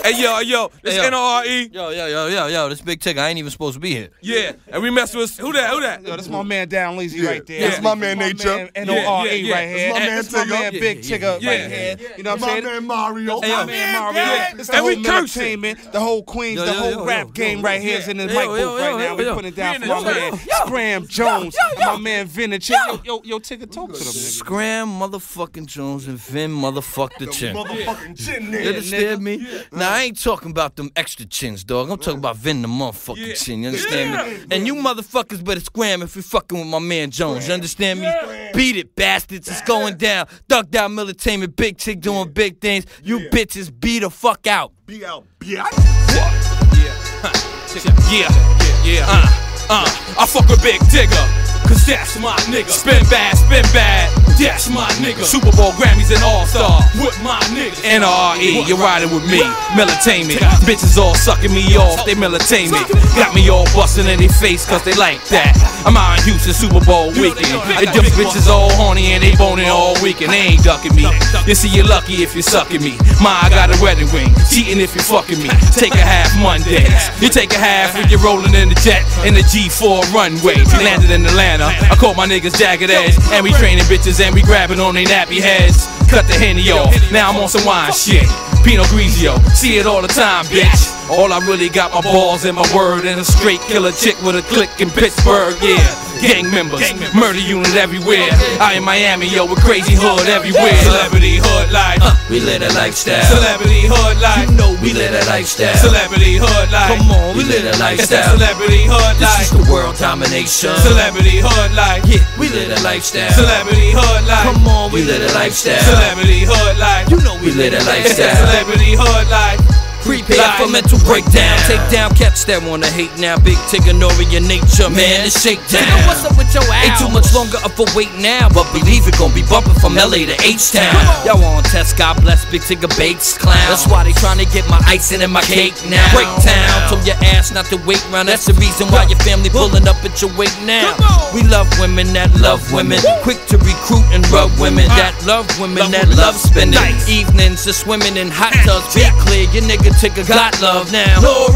Hey, yo, this NRE. Yo, this Big Tigger, I ain't even supposed to be here. Yeah, and we messed with, who that? Yo, that's my man Down Lazy right there. That's my man Nature. NORE right here. That's my man Tigger. Big Tigger right here. You know what I'm saying? My man Mario. My man Mario. It's the whole entertainment, the whole Queens, the whole rap game right here is in the mic booth right now. We putting it down for my man Scram Jones and my man Vin and Chin. Yo, Tigger, talk to them, nigga. Scram motherfucking Jones and Vin motherfuck the chin. Motherfucking chin, You understand me? Now, I ain't talking about them extra chins, dog. I'm talking about Vin the motherfucking chin. You understand me? And you motherfuckers better scram if you fucking with my man Jones. You understand me? Beat it, bastards. It's going down. Thugged Out Militainment, Big Chick doing big things. You bitches be the fuck out. Be out, bitch. I fuck with Big Tigger, cause that's my nigga. Spin bad, that's my nigga. Super Bowl, Grammys, and All-Star with my nigga. NRE, you're riding with me. Militainment, bitches all sucking me off, they militainment. Got me all busting in their face cause they like that. I'm out in Houston, Super Bowl weekend. And them bitches all horny and they boning all weekend. They ain't ducking me. You see, you're lucky if you're sucking me. I got a wedding ring, cheating if you're fucking me. Take a half Mondays. You take a half when you're rolling in the jet in the G4 runway. We landed in Atlanta. I caught my niggas jagged edge, and we training bitches and we grabbing on they nappy heads. Cut the Henny off, now I'm on some wine shit. Pinot Grigio, see it all the time, bitch. All I really got my balls and my word, and a straight killer chick with a click in Pittsburgh, yeah. Gang members, murder unit everywhere. Out in Miami, yo, with crazy hood everywhere. Celebrity hood life, we live a lifestyle. Celebrity hood life, you know we live a lifestyle. Celebrity hood life, come on, we live a lifestyle. Celebrity hood life, this is the world domination. Celebrity hood life, yeah, we live a lifestyle. Celebrity hood life, come on, we live a lifestyle. Celebrity hood life, you know we live a lifestyle. Celebrity hood life. Prepare for mental breakdown. Take down cats that wanna hate now. Big Tigger, Nori, your nature, man, it's shakedown. What's up with your ass? Ain't too much longer up for wait now, but believe it gon' be bumping from LA to H-Town. Y'all want test, God bless, Big Tigger bakes clown. That's why they tryna get my icing in my cake now. Break town, told your ass not to wait round. That's the reason why your family pulling up at your weight now. We love women that love women, quick to recruit and rub women that love women that love spending evenings just swimming in hot tubs. Be clear, your nigga Tigger got love now.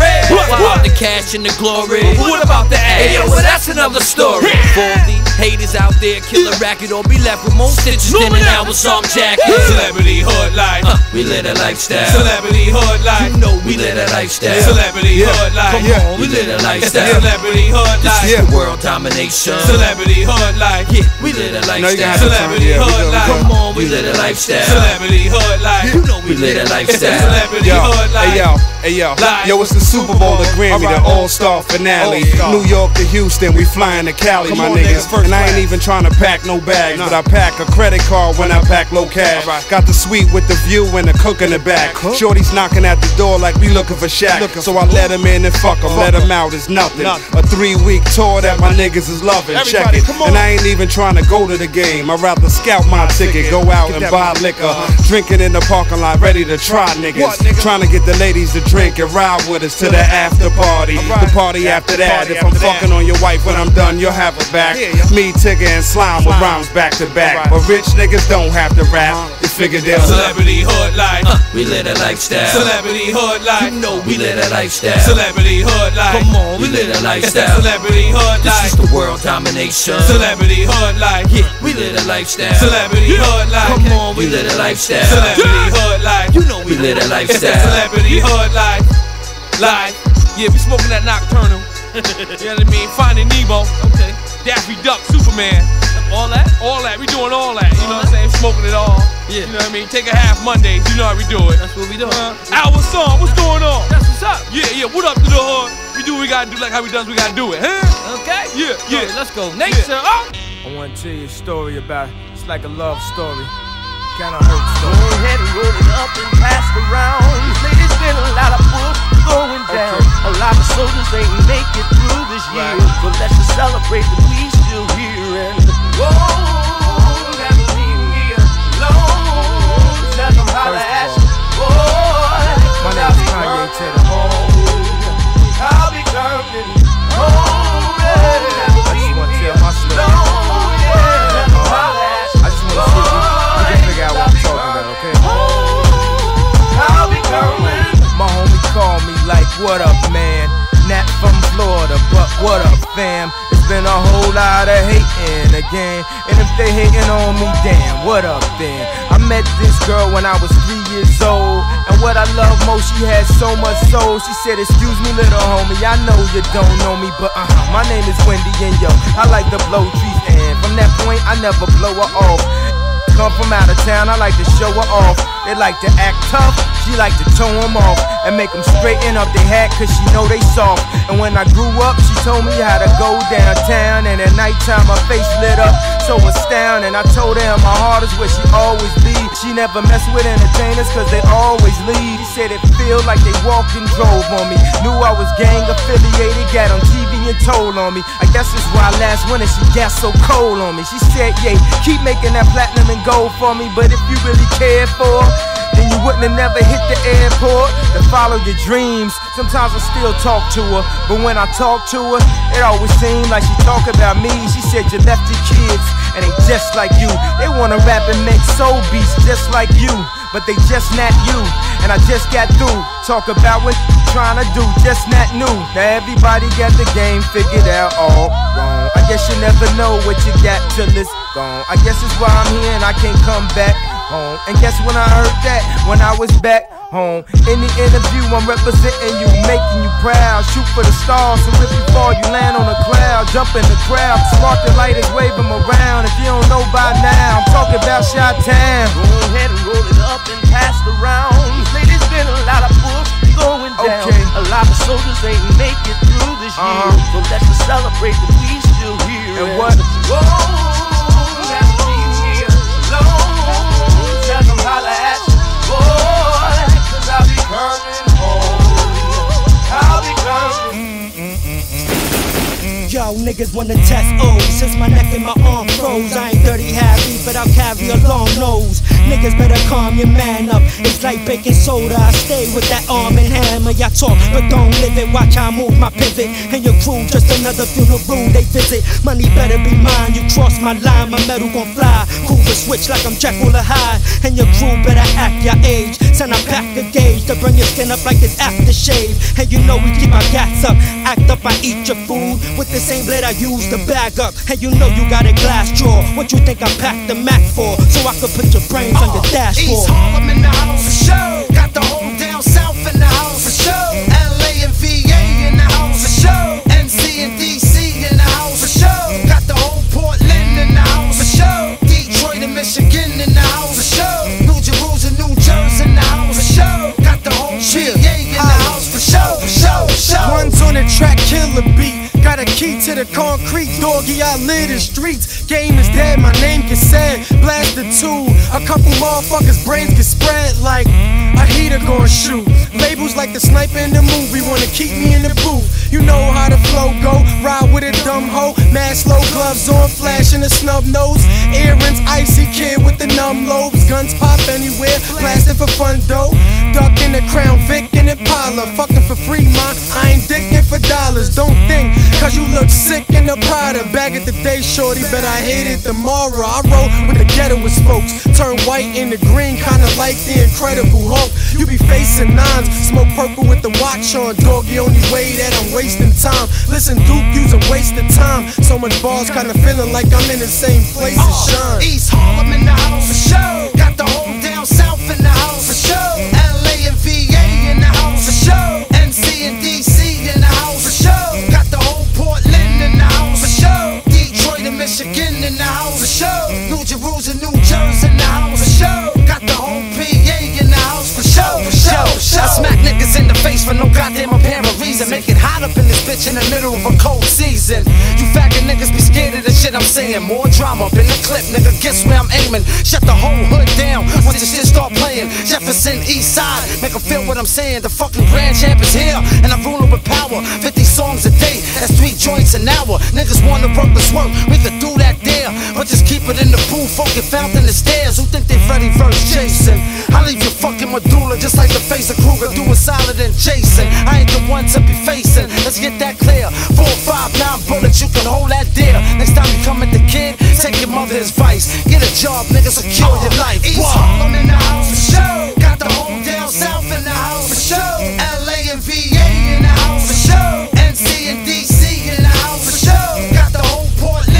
What? The cash and the glory. What about the ass? Hey, yo, well, that's another story. For the haters out there, kill a racket or be left with more stitches than an Albasom jacket. Celebrity hood life, we live a lifestyle. Celebrity hood life, you know we live a lifestyle. Celebrity hood life, come on, we live a lifestyle. Celebrity hood life, this is the world domination. Celebrity hood life, yeah, we live a lifestyle. Celebrity hood life, come on, we live a lifestyle. Celebrity hood life, you know we live a lifestyle. Celebrity hood life. Hey yo, it's the Super Bowl, the Grammy, the All-Star finale. New York to Houston, we flying to Cali, my niggas. And I ain't even trying to pack no bags, but I pack a credit card when I pack low cash. Got the suite with the view and the cook in the back. Shorty's knocking at the door like we looking for Shaq. So I let him in and fuck him, let him out, it's nothing. A 3-week tour that my niggas is loving, check it. And I ain't even trying to go to the game, I'd rather scout my ticket, go out and buy liquor. Drinking in the parking lot, ready to try niggas. Trying to get the ladies to drink and ride with us to the after party. The party after that. If I'm fucking on your wife when I'm done, you'll have her back. Me, Tigger, and Slime with rhymes back to back. But rich niggas don't have to rap. You figure they'll Celebrity hood life, we live a lifestyle. Celebrity hood life, you know we live a lifestyle. Celebrity hood life, come on, we live a lifestyle. Celebrity hood life, this is the world domination. Celebrity hood life, yeah, we live a lifestyle. Celebrity hood life, come on, we live a lifestyle. Celebrity hood life, you know we live a lifestyle. Celebrity hood life. Live, yeah, we smoking that Nocturnal. You know what I mean? Finding Nemo, okay. Daffy Duck, Superman, all that, we doing all that. You know what I'm saying? Smoking it all. Yeah. You know what I mean? Take a half Mondays, you know how we do it. That's what we do. Our song, what's going on? That's what's up. Yeah, what up to the hood? We do what we gotta do, like how we does, we gotta do it, huh? Okay. Yeah. Let's go. Nature. I wanna tell you a story about it's like a love story. Kinda hurt story. Go ahead and roll it up and pass it around. These ladies been a lot of bull going down. A lot of soldiers ain't make it through this year. So let's just celebrate that we still here and whoa, never leave me alone. Tell them how to ask you, boy. My name is Kanye Taylor. I'll be coming home. I just wanna tell my story. I just wanna see if you can figure out what I'm talking about, okay? I'll be coming. My lot of hating again. And if they hating on me, damn, what up then? I met this girl when I was 3 years old, and what I love most, she had so much soul. She said, excuse me little homie, I know you don't know me, but my name is Wendy, and yo, I like to blow trees, and from that point I never blow her off. Come from out of town, I like to show her off. They like to act tough, she like to tone them off and make them straighten up their hat, cause she know they soft. And when I grew up, she told me how to go downtown, and at nighttime her face lit up so astounding. I told her my heart is where she always be. She never mess with entertainers cause they always leave. She said it feel like they walked and drove on me. Knew I was gang affiliated, got on TV and told on me. I guess it's why last winter she got so cold on me. She said, yeah, keep making that platinum and gold for me, but if you really cared for her, then you wouldn't have never hit the airport to follow your dreams. Sometimes I still talk to her, but when I talk to her, it always seems like she talk about me. She said you left your kids, and they just like you. They wanna rap and make soul beats just like you, but they just not you. And I just got through talk about what trying to do, just not new. Now everybody got the game figured out all wrong. I guess you never know what you got till it's gone. I guess it's why I'm here and I can't come back home. And guess when I heard that, when I was back home. In the interview I'm representing you, making you proud. Shoot for the stars, so if you fall you land on a cloud. Jump in the crowd, spark the lighters, wave them around. If you don't know by now, I'm talking about Chi-Town. Go ahead and roll it up and pass it around. Ladies, been a lot of bull going down. A lot of soldiers ain't make it through this year, so let's just celebrate that we still here. And what? Whoa, that's me here alone. Tell them holla at you, boy, cause I'll be coming home. I'll be coming. Yo, niggas wanna test O's. Since my neck and my arm froze, I ain't dirty happy, but I'll carry a long nose. Niggas better calm your man up. It's like baking soda, I stay with that arm and hammer. Y'all talk, but don't live it. Watch how I move my pivot. And your crew, just another funeral they visit. Money better be mine, you cross my line, my metal gon' fly. Cool the switch like I'm Jekyll or Hyde. And your crew better act your age. Send I pack a gauge to burn your skin up like it's aftershave. And you know we keep our gas up. Act up, I eat your food with the same blade I use to bag up. And you know you got a glass jaw. What you think I packed the Mac for? So I could put your brains on your dashboard. East Harlem in the house for sure. Got the whole down south in the house for sure. LA and VA in the house for sure. NC and DC in the house for sure. Got the whole Portland in the house for sure. Detroit and Michigan in the house for sure. New Jerusalem, New Jersey in the house for sure. Got the whole VA in the house for sure. For sure, for sure. One's on the track, killer beat. Got a key to the concrete, doggy, I live in streets. Game is dead, my name gets said. Blast the two, a couple motherfuckers' brains get spread like a heater gon' shoot. Labels like the sniper in the movie wanna keep me in the booth. You know how the flow go, ride with a dumb hoe. Mad slow gloves on, flashing a snub nose. Earrings, icy kid with the numb lobes. Guns pop anywhere, blasting for fun though. Duck in the Crown Vic and Impala. Fucking for free, man, I ain't dicking for dollars. Don't think, cause you look sick in the Prada. Bag at the day, shorty, but I hate it tomorrow. I roll with the ghettoest folks. Turn white into green, kinda like the Incredible Hulk. You be facing nines, smoke purple with the watch on. Doggy, only way that I'm wasting time. Listen, Duke, you's a waste of time. So much balls, kinda feeling like I'm in the same place as Sean. East Harlem in the house for sure. Got the whole down south in the house for sure. LA and VA in the house for sure. NC and DC in the house for sure. Got the whole Portland in the house for sure. Detroit and Michigan in the house for sure. New Jerusalem, New Jersey in the house for sure. Got the whole PA in the house for sure. For sure, for sure. I smack niggas in the face for no goddamn apparent reason. Make it hot up in this bitch in the middle of a cold season. You faggot niggas be scared of the shit I'm saying. More drama up in the clip, nigga. Guess where I'm aiming. Shut the whole hood down once the shit start playing. Jefferson East Side, make them feel what I'm saying. The fucking grand champ is here, and I'm ruling with power. 50 songs a day, that's 3 joints an hour. Niggas wanna work this work, we could do that there. But just keep it in the booth, fucking found in the stairs. Who think they Freddy verse Jason? I leave your fucking medulla just like the face of Kruger, doing solid and chasing. I ain't the one to be facing, let's get that clear. 4, 5, 9 bullets, you can hold that dear. Next time you come at the kid, take your mother's advice. Get a job, nigga, secure your life. East Harlem in the house for sure. Got the whole down south in the house for sure. LA and VA in the house for sure. NC and DC in the house for sure. Got the whole Portland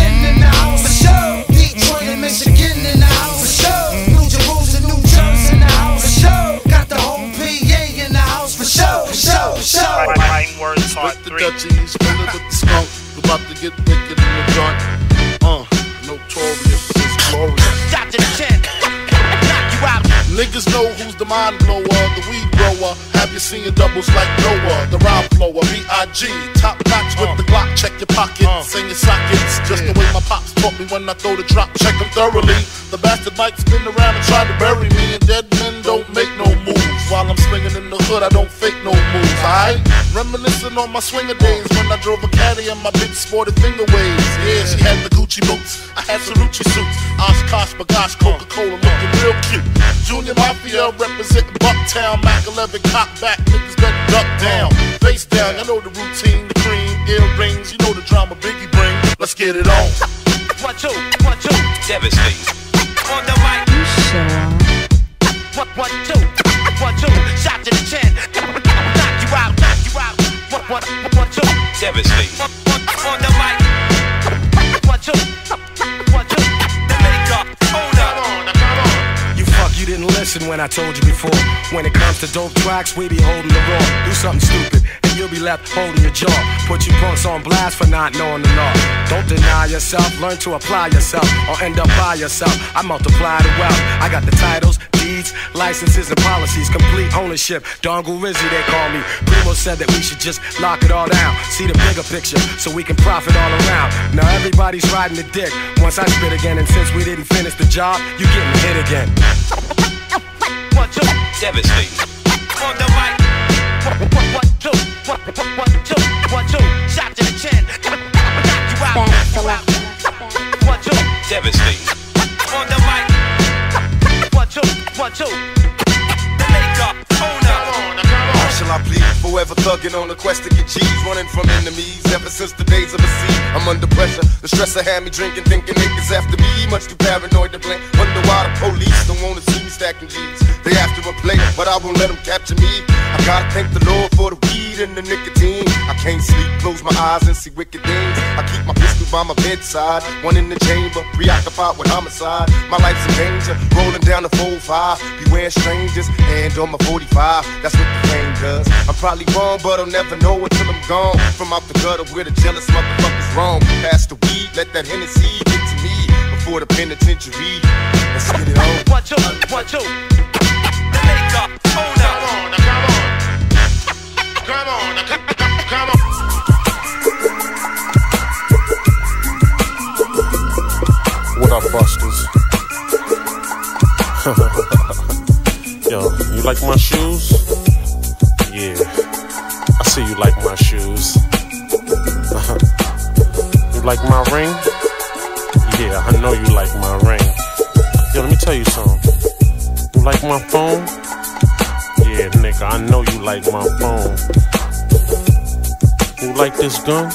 Split the Dutchies, fill it with the skunk. We about to get wicked in the joint. Notorious is glorious. Shot to the chin, knock you out. Niggas know who's the mind blower, the weed grower. Have you seen doubles like Noah? The rhyme flower, B.I.G. Top notch with the Glock, check your pockets, sing your sockets. Just the way my pops taught me when I throw the drop, check them thoroughly. The bastard might spin around and try to bury me, and dead men don't make no moves. While I'm swinging in the hood, I don't fake no moves, alright? Reminiscing on my swinger days when I drove a caddy and my bitch sported finger waves. Yeah, she had the Gucci boots, I had Cerucci suits. Oshkosh, Bagash, Coca-Cola looking real cute. Junior Mafia representing Bucktown, Mac 11 cock back, niggas better duck down. Face down, you know the routine, the cream, earrings, you know the drama Biggie bring. Let's get it on. 1, 2, 1, 2. Devastating. On the mic. You show up. 1, 2, 1, 2. Shot to the chin. Knock you out, knock you out. 1, 2. Devastating. On the mic. 1, 2, 1, 2. The makeup. Hold up. You fuck, you didn't listen when I told you before. When it comes to dope tracks, we be holding the raw. Do something stupid, and you'll be left holding your jaw. Put you punks on blast for not knowing the law. Don't deny yourself, learn to apply yourself, or end up by yourself. I multiply the wealth. I got the titles, deeds, licenses, and policies, complete ownership. Dongle Rizzy, they call me. Primo said that we should just lock it all down. See the bigger picture, so we can profit all around. Now everybody's riding the dick once I spit again, and since we didn't finish the job, you getting hit again. 1, 2. Devastating. On the mic. 1, 2, 1, 2, 1, 2. Shot to the chin. Knock you out. 1, 2. Devastating. On the mic. 1, 2, 1, 2. The makeup. Hold up. How shall I plead? Forever thugging on the quest to get G's, running from enemies ever since the days of the sea. I'm under pressure. The stress had me drinking, thinking niggas after me. Much too paranoid to blink. Wonder why the police don't wanna see me stacking G's. They after a player, but I won't let them capture me. I gotta thank the Lord for the weed and the nicotine. I can't sleep, close my eyes and see wicked things. I keep my pistol by my bedside, one in the chamber, preoccupied with homicide. My life's in danger, rolling down the 4-5. Beware strangers, hand on my 45. That's what the flame does. I'm probably wrong, but I'll never know until I'm gone. From out the gutter where the jealous motherfuckers roam. Pass the weed, let that Hennessy get to me before the penitentiary. Let's get it on. 1, 2, 1, 2. The makeup. Hold up. Come on, come on. What up, Busters? Yo, you like my shoes? Yeah, I see you like my shoes. You like my ring? Yeah, I know you like my ring. Yo, let me tell you something. You like my phone? Yeah, nigga, I know you like my phone. You like this gun?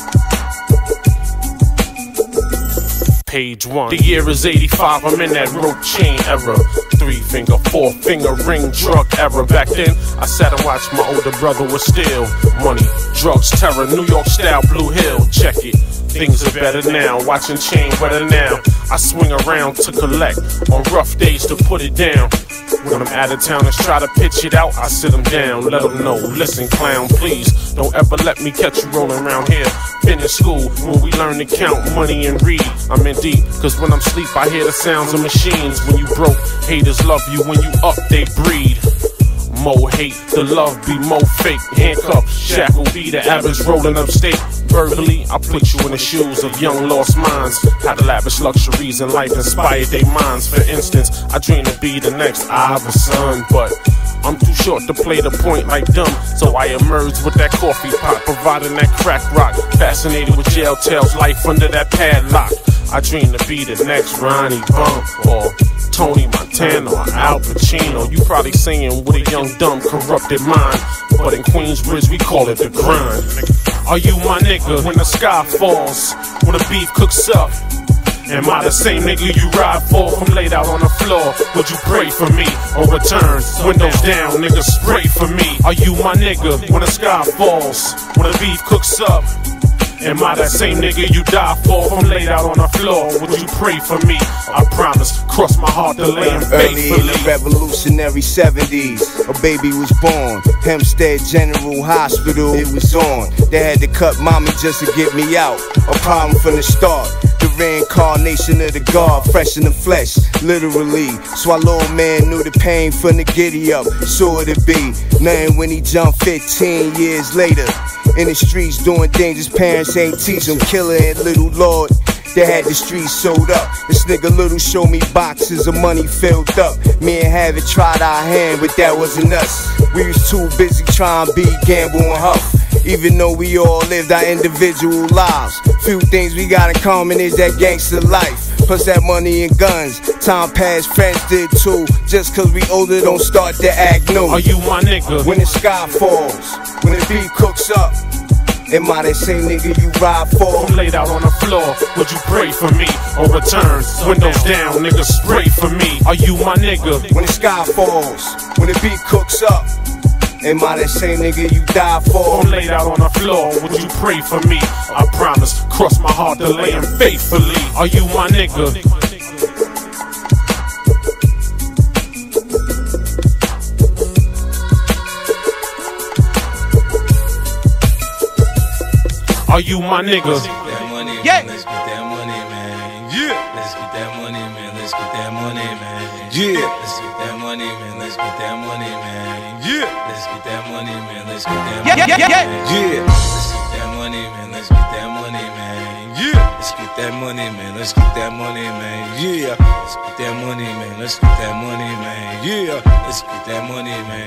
Page 1. The year is 85, I'm in that rope chain era. 3-finger, 4-finger ring drug era. Back then, I sat and watched my older brother was still money, drugs, terror, New York style, Blue Hill. Check it. Things are better now, watching chain weather now. I swing around to collect, on rough days to put it down. When I'm out of town and try to pitch it out, I sit them down, let them know. Listen, clown, please, don't ever let me catch you rolling around here. Been in school when we learn to count money and read. I'm in deep, cause when I'm asleep I hear the sounds of machines. When you broke, haters love you. When you up, they breed. More hate, the love be more fake. Handcuffs, shackle be the average rolling upstate. Verbally, I put you in the shoes of young lost minds. Had lavish luxuries in life inspired their minds. For instance, I dream to be the next Iverson, but I'm too short to play the point like them. So I emerged with that coffee pot, providing that crack rock. Fascinated with jail tales, life under that padlock. I dream to be the next Ronnie Bump or Tony Montana or Al Pacino. You probably saying with a young, dumb, corrupted mind, but in Queensbridge we call it the grind. Are you my nigga when the sky falls, when the beef cooks up? Am I the same nigga you ride for from laid out on the floor? Would you pray for me or return? Windows down, nigga, spray for me. Are you my nigga when the sky falls, when the beef cooks up? Am I that same nigga you die for? If I'm laid out on the floor, would you pray for me? I promise, cross my heart to lay him Early in the faithfully. revolutionary 70s, a baby was born. Hempstead General Hospital, it was on. They had to cut mommy just to get me out. A problem from the start. The reincarnation of the God, fresh in the flesh, literally. Swallow man knew the pain from the giddy up. So it'd be nothing when he jumped 15 years later. In the streets doing things his parents ain't teach him. Killer and Little Lord, they had the streets sold up. This nigga Little showed me boxes of money filled up. Me and Havoc tried our hand, but that wasn't us. We was too busy trying to be Gamble and Huff. Even though we all lived our individual lives, few things we got in common is that gangster life, plus that money and guns. Time passed, friends did too. Just cause we older don't start to act new. Are you my nigga? When the sky falls, when the beat cooks up, am I that same nigga you ride for? I'm laid out on the floor, would you pray for me? Or return, windows down, nigga, spray for me. Are you my nigga? When the sky falls, when the beat cooks up, am I that same nigga you die for? I'm laid out on the floor, would you pray for me? I promise, cross my heart to lay him faithfully. Are you my nigga? Are you my nigga? Yeah. Let's get that money, man. Yeah. Let's get that money, man. Let's get that money, man. Yeah. Let's get that money, man. Let's get that money, man. Yeah. Let's get that money, man. Let's get that money, man. Yeah. Let's get that money, man. Let's get that money, man. Yeah. Let's get that money, man. Let's get that money, man. Yeah. Let's get that money, man. Let's get that money, man. Yeah. Let's get that money, man.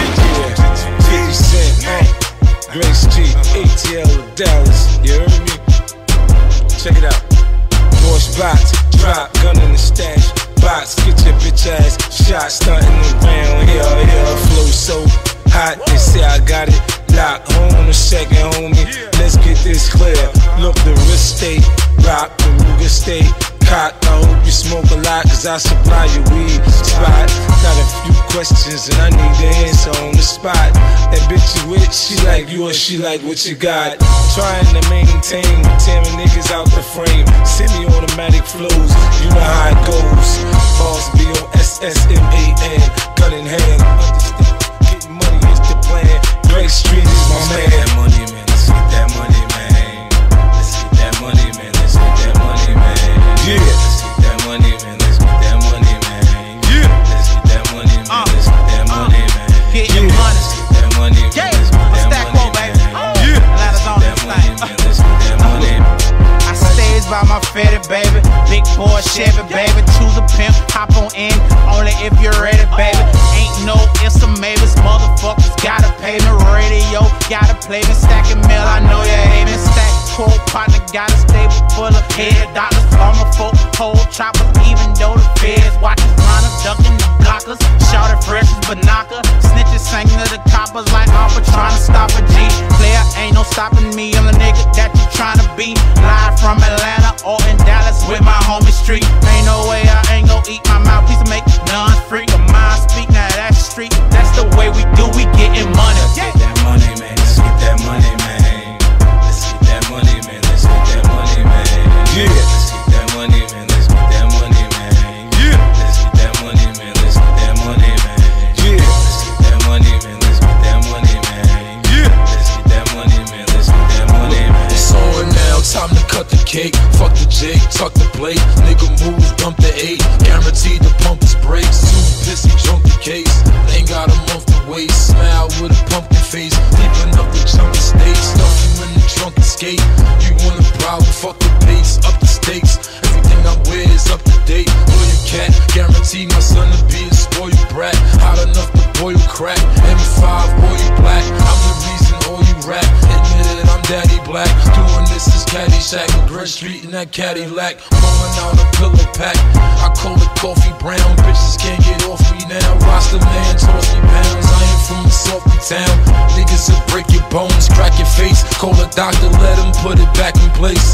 50 Cent, Grace G, ATL Dallas, you heard me? Check it out. Porsche box, drop, gun in the stash. Box, get your bitch ass shot, stunting around here. Flow so hot, they say I got it locked. Hold on a second, homie, let's get this clear. Look, the wrist stay rock, the Ruger stay cocked. I hope you smoke a lot, cause I supply your weed spot. Got a few questions and I need the answer on the spot. That bitch you with, she like you or she like what you got. Trying to maintain, tearing niggas out the frame. Semi-automatic flows, you know how it goes. Boss B-O-S-S-M-A-N, gun in hand. Understand, getting money is the plan. Great Street is my man. That money, man. Let's get that money, man. Let's get that money, man. Let's get that money, man. Yeah. Let's get that money, man. Let's get that money, man. Yeah. Let's get that money, man. Let's get that money, man. Get your money. Let's get that money, man. Let's get that money, man. Yeah. Let's get that money, man. Let's get that money. I stays by my Fetty, baby. Big boy Chevy, baby. Choose a pimp, hop on in, only if you're ready, baby. Ain't no ifs or maybes, motherfuckers gotta pay me. Radio, gotta play me, stacking mail. I know you hate me. Stack cold partner, got a stable full of head doctors, farmer folk, whole choppers. Even though the feds watching runners, ducking the blockers. Shouted fresh as Banaka, snitches singing to the coppers like Alpha trying to stop a G. Player ain't no stopping me, I'm the nigga that you trying to be. Live from Atlanta or in Dallas with my homie Street. Ain't no way I ain't gon' eat my mouthpiece to make none free. The mind speak, now that's the street. That's the way we do, we getting money. Let's get that money, man. Let's get that money, man. Let's get that money, man. Let's get that money, man. Yeah. Let's get that money, man. Let's get that money, man. Yeah. Let's get that money, man. Let's get that money, man. Yeah. Let's get that money, man. Let's get that money, man. Yeah. Let's get that money, man. Let's get that money, man. It's on now, time to cut the cake. Fuck the Jake, tuck the plate. Nigga move, dump the 8. Guaranteed the pump his brakes. Too pissy, junk the case. Ain't got a month to wait. Smile with a pumpkin face. Deep enough to chunky states. Stuff you in the trunk and skate. You want a problem, fuck the pace. Up the stakes. Everything I wear is up to date. Loyal cat, guaranteed my son to be a spoiled brat. Hot enough to boil crack. M5, boy you black. I'm the reason all you rap. Admit it, I'm daddy black. Doing this is Caddyshack. Great Street in that Cadillac. Rolling out a pillow pack. I call it coffee brown. Bitches can't get off me now. Roster man, toss me pounds. I ain't from a softy town. Niggas will break your bones, crack your face. Call a doctor, let him put it back in place.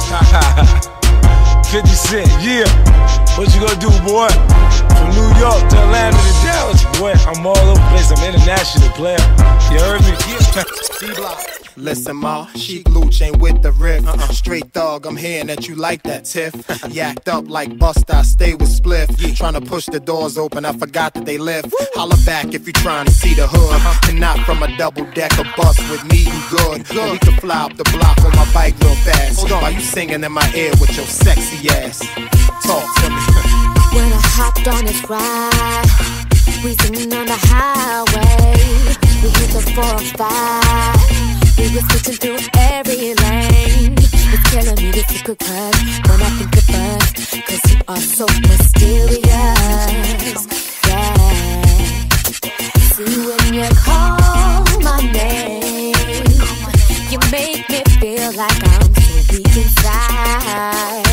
50 Cent, yeah. What you gonna do, boy? From New York to Atlanta to Dallas, boy. I'm all over the place. I'm international player. You heard me? Yeah. Listen, ma, Sheik Luch ain't with the riff. Straight thug, I'm hearing that you like that tiff. Yacked up like Busta, I stay with Spliff. Trying to push the doors open, I forgot that they lift. Holla back if you trying to see the hood. And not from a double-decker bus with me, you good. But we can fly up the block on my bike real fast. Hold on, why you singing in my ear with your sexy ass? Talk to me. When I hopped on his ride, we singing on the highway. We hit the 405. We were switching through every lane. It's killing me, this secret crush. When I think of us, cause you are so mysterious. Yeah. See, when you call my name, you make me feel like I'm so weak inside.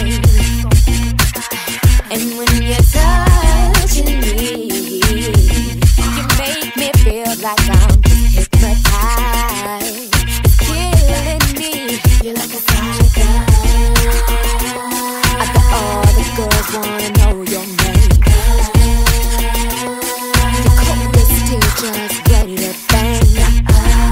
And when you're touching me, you make me feel like I'm just hypnotized. It's killing me. You're like a tiger. I bet all the girls wanna know your name. Your coldest teacher's ready to bang.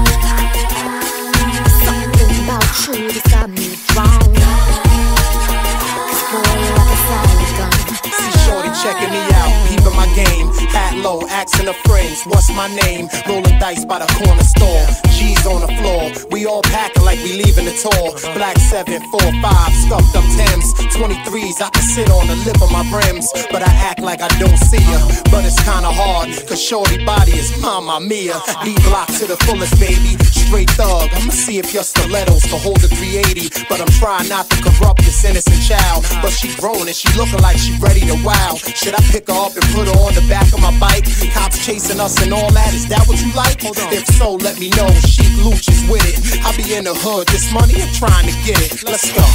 Something about you just got me drawn. 'Cause boy, you're like a solid gun. Shorty checking me out, peeping my game. Hat low, asking her friends, what's my name? Rolling dice by the corner store. G's on the floor, we all packing like we leaving the tour. Black 745, scuffed up Timbs, 23s, I can sit on the lip of my rims. But I act like I don't see her. But it's kinda hard, cause shorty body is Mamma Mia. D-block to the fullest, baby. Straight thug, I'ma see if your stilettos can hold the 380. But I'm trying not to corrupt this innocent child. But she grown and she looking like she ready to wow. Should I pick her up and put her on the back of my bike? Cops chasing us and all that, is that what you like? If so, let me know, Sheik Luch is with it. I be in the hood, this money I'm trying to get it. Let's go.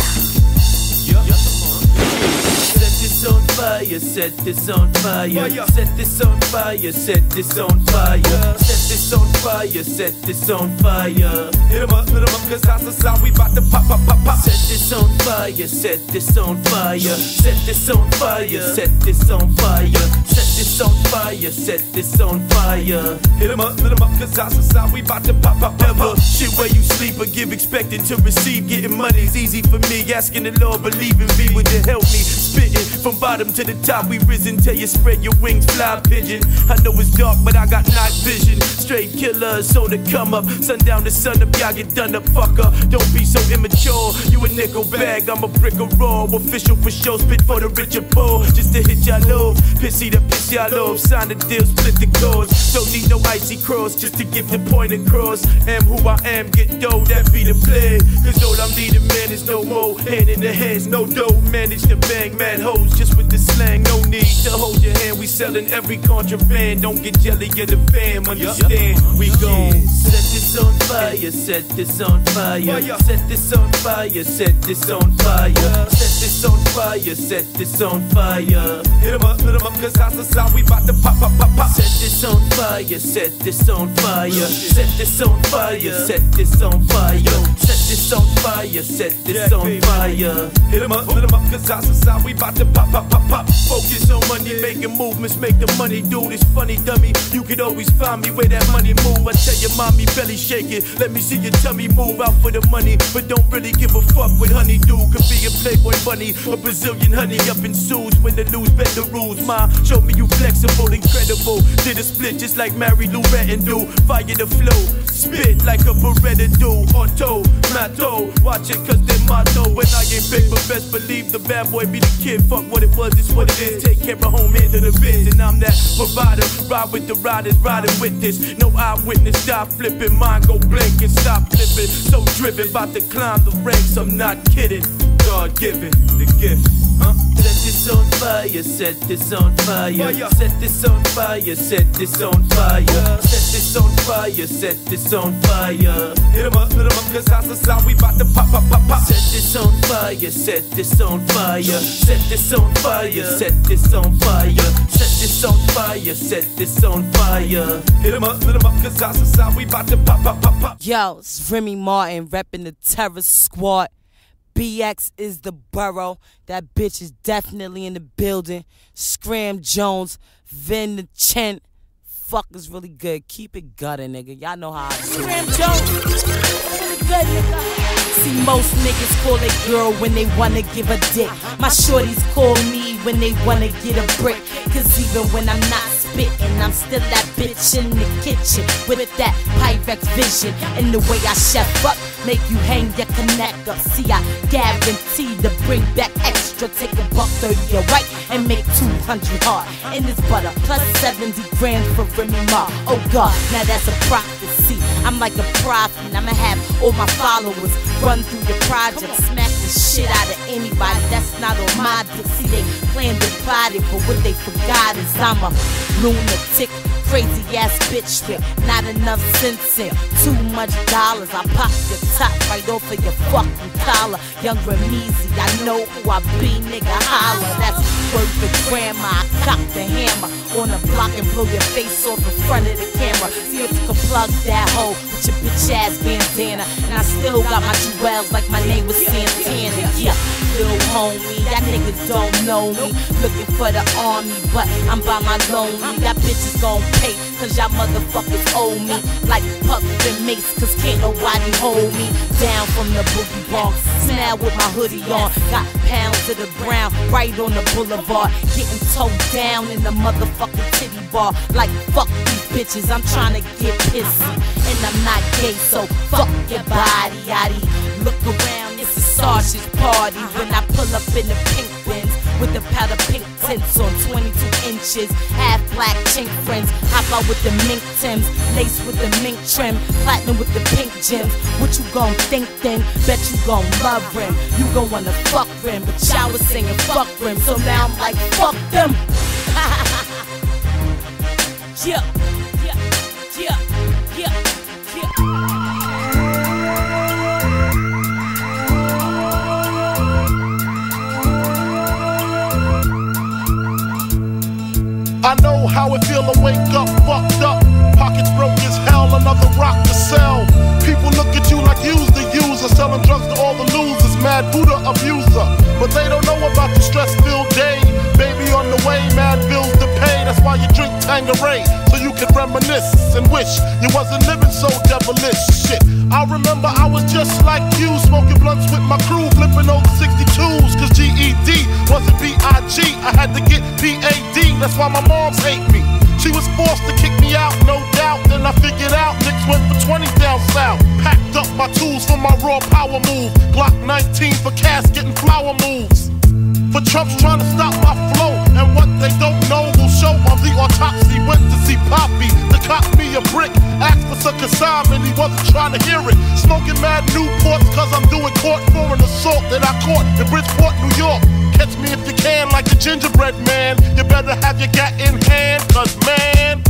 Set this on fire, set this on fire. Set this on fire, set this on fire. Set this on fire, set this on fire. Hit 'em up, cause house is out, we bout to pop, pop, pop, pop. Set this on fire, set this on fire. Set this on fire, set this on fire. Set this on fire, set this on fire. Hit 'em up, cause house is out, we bout to pop, pop, pop, pop. Shit where you sleep or give expecting to receive. Getting money's easy for me, asking the Lord, believe in me, would you help me? Spitting from bottom to the top, we risen till you spread your wings, fly pigeon. I know it's dark, but I got night vision. Straight killer, so to come up, sundown to sun up, y'all get done up, fucker. Don't be so immature, you a nickel bag, I'm a brick of raw. Official for show, spit for the rich and poor. Just to hit y'all love, pissy to piss y'all off. Sign the deal, split the cause. Don't need no icy cross, just to give the point across. Am who I am, get dough, that be the play. Cause all I'm needing, man, is no more. Hand in the hands, no dough, manage to bang mad hoes. Just with the slang, no need to hold your hand. We selling every contraband. Don't get jelly, get a fam. Understand? We gon' set this on fire, set this on fire. Set this on fire, set this on fire. Set this on fire, set this on fire. Hit 'em up, cause house is out, we bout to pop, pop, pop, pop. Set this on fire, set this on fire. Set this on fire, set this on fire. Set this on fire, set this on fire. Hit 'em up, cause house is out, we bout to pop, pop, pop, pop. Focus on money, making movements, make the money do this funny dummy. You could always find me where that money move. I tell your mommy belly shaking, let me see your tummy move out for the money. But don't really give a fuck what honey do. Could be a playboy bunny, a Brazilian honey up in suits. When the lose, bend the rules. Ma, show me you flexible, incredible. Did a split just like Mary Lou Retton do. Fire the flow, spit like a Beretta do. Auto, Matto, watch it cause they motto. When I ain't big, but best believe the bad boy be the kid. Fuck what it was, it's what it is. Take care of home, into the biz. And I'm that provider, ride with the riders, riding with this. No eyewitness, stop flipping, mind go blank and stop flipping. So driven, about to climb the ranks, I'm not kidding. God given, the gift, huh? Set this on fire, set this on fire. Set this on fire, set this on fire. Set this on fire, set this on fire. Hit 'em up, cause house is out, we bout to pop, pop, pop, pop. Set this on fire, set this on fire. Set this on fire, set this on fire. Set this on fire, set this on fire. Hit 'em up, cause house is out, we bout to pop, pop, pop, pop. Yo, it's Remy Martin repping the Terror Squad. BX is the borough. That bitch is definitely in the building. Scram Jones, Vin the Chent, motherfuckers really good. Keep it gutter, nigga. Y'all know how I do. Graham Jones, really good, nigga. See, most niggas call a girl when they wanna give a dick. My shorties call me when they wanna get a brick. Cause even when I'm not spitting, I'm still that bitch in the kitchen with that Pyrex vision. And the way I chef up, make you hang your connect up. See, I guarantee to bring back extra. Take $130 right and make 200 hard. And it's butter plus 70 grand for Remy Ma. Oh God, now that's a prophecy. I'm like a prophet. I'ma have all my followers run through the project, smack the shit out of anybody that's not on my dick. See, they planned and plotted, but what they forgot is I'm a lunatic, crazy ass bitch with not enough sense and too much dollars. I pop your top right off of your fucking collar. Young Rameezy, I know who I be, nigga, holla. That's word for grandma. I cock the hammer on the block and blow your face off in front of the camera. See if you can plug that hole with your bitch ass bandana. And I still got my jewels like my name was Santana. Yeah, little homie, that niggas don't know me. Looking for the army, but I'm by my lonely. That bitch is gon' pay, cause y'all motherfuckers owe me. Like Puff and Mace, cause can't nobody hold me. Down from the boogie bar, smell with my hoodie on. Got pounds to the ground, right on the boulevard. Getting towed down in the motherfucking titty bar. Like fuck these bitches, I'm trying to get pissy. And I'm not gay, so fuck your body, yaddy. Look around, it's a sausage party. When I pull up in the pink Benz with the powder pink tints on 22 inches, half black chink friends. Hop out with the mink Tims, lace with the mink trim, platinum with the pink gems. What you gon' think then? Bet you gon' love him. You gon' wanna fuck him, but y'all was singing fuck him, so now I'm like fuck them. Yeah, yeah, yeah, yeah, yeah. I know how it feel to wake up fucked up. Pockets broke as hell, another rock to sell. People look at you like you's the user, selling drugs to all the losers, mad Buddha abuser. But they don't know about the stress-filled day. Baby on the way, mad bills to pay. That's why you drink Tanqueray, so you can reminisce and wish you wasn't living so devilish. Shit, I remember I was just like you, smoking blunts with my crew, flipping over 62s. Cause GED wasn't B.I.G. I had to get P.A.D. That's why my moms hate me. She was forced to kick me out, no doubt. Then I figured out Knicks went for 20 down south. Packed up my tools for my raw power move. Glock 19 for casket and flower moves. For Trump's trying to stop my flow, and what they don't know will show on the autopsy. Went to see Poppy to cop me a brick. Asked for some consignment, he wasn't trying to hear it. Smoking mad Newports cause I'm doing court for an assault that I caught in Bridgeport, New York. Catch me if you can like the gingerbread man. You better have your gat in hand, cause man,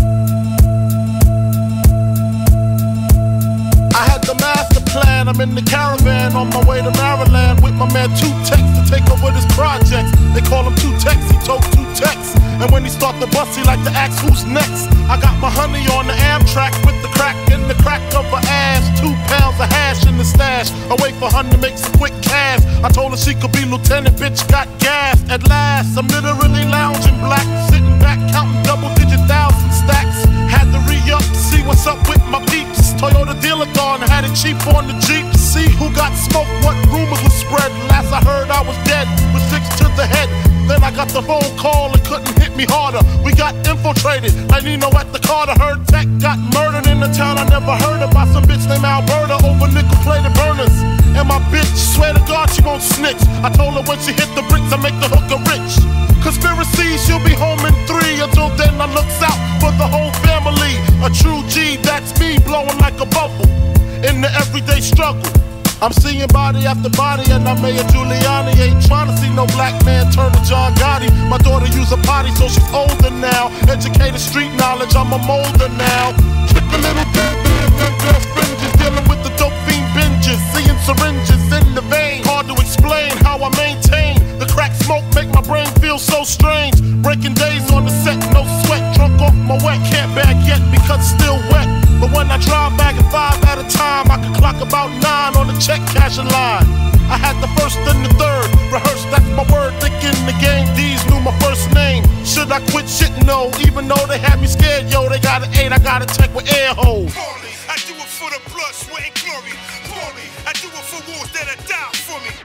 I had the master plan. I'm in the caravan on my way to Maryland with my man 2Tex to take over this project. They call him 2Tex, he told 2Tex. And when he start the bus, he like to ask who's next. I got my honey on the Amtrak with the crack in the crack of her ass. 2 pounds of hash in the stash. I wait for her to make some quick cash. I told her she could be lieutenant, bitch got gas. At last, I'm literally lounging black, sitting back counting double-digit thousand stacks. Had to re-up to see what's up with my peeps. Toyota dealer gone, had it cheap on the Jeep. See who got smoked, what rumors were spread. Last I heard I was dead, with 6 to the head. Then I got the phone call and couldn't hit me harder. We got infiltrated, like Nino at the Carter. Heard Tech got murdered in the town I never heard of by some bitch named Alberta over nickel-plated burners. And my bitch, swear to God she won't snitch. I told her when she hit the bricks I make the hooker rich. Conspiracy, she'll be home in 3. Until then I looks out for the whole family. A true G, that's me, blowing like a bubble in the everyday struggle. I'm seeing body after body, and I'm Mayor Giuliani. Ain't trying to see no black man turn to John Gotti. My daughter use a potty, so she's older now. Educated street knowledge, I'm a molder now. Trick a little bit, girl fringes, dealing with the dope fiend binges. Seeing syringes in the vein, hard to explain how I maintain. The crack smoke make my brain feel so strange. Breaking days on the set, no sweat. Drunk off my wet, can't bag yet because it's still wet. But when I drive back at 5 at a time, I can clock about 9 on the check cashing line. I had the first and the third rehearsed, that's my word. Thick in the game, D's knew my first name. Should I quit shit? No, even though they had me scared, yo, they got an 8, I got a check with air holes. I do it for the blood, sweat, and glory. Paulie, I do it for wolves that'll die for me.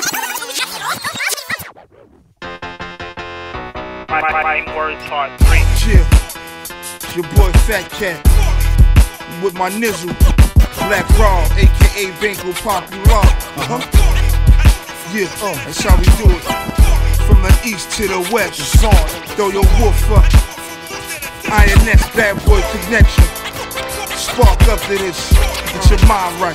Right words part 3. Yeah, it's your boy Fat Cat with my nizzle, Black Raw, aka Banco Popular. Yeah, that's how we do it. From the east to the west, throw your wolf up. INS Bad Boy Connection. Spark up to this, get your mind right.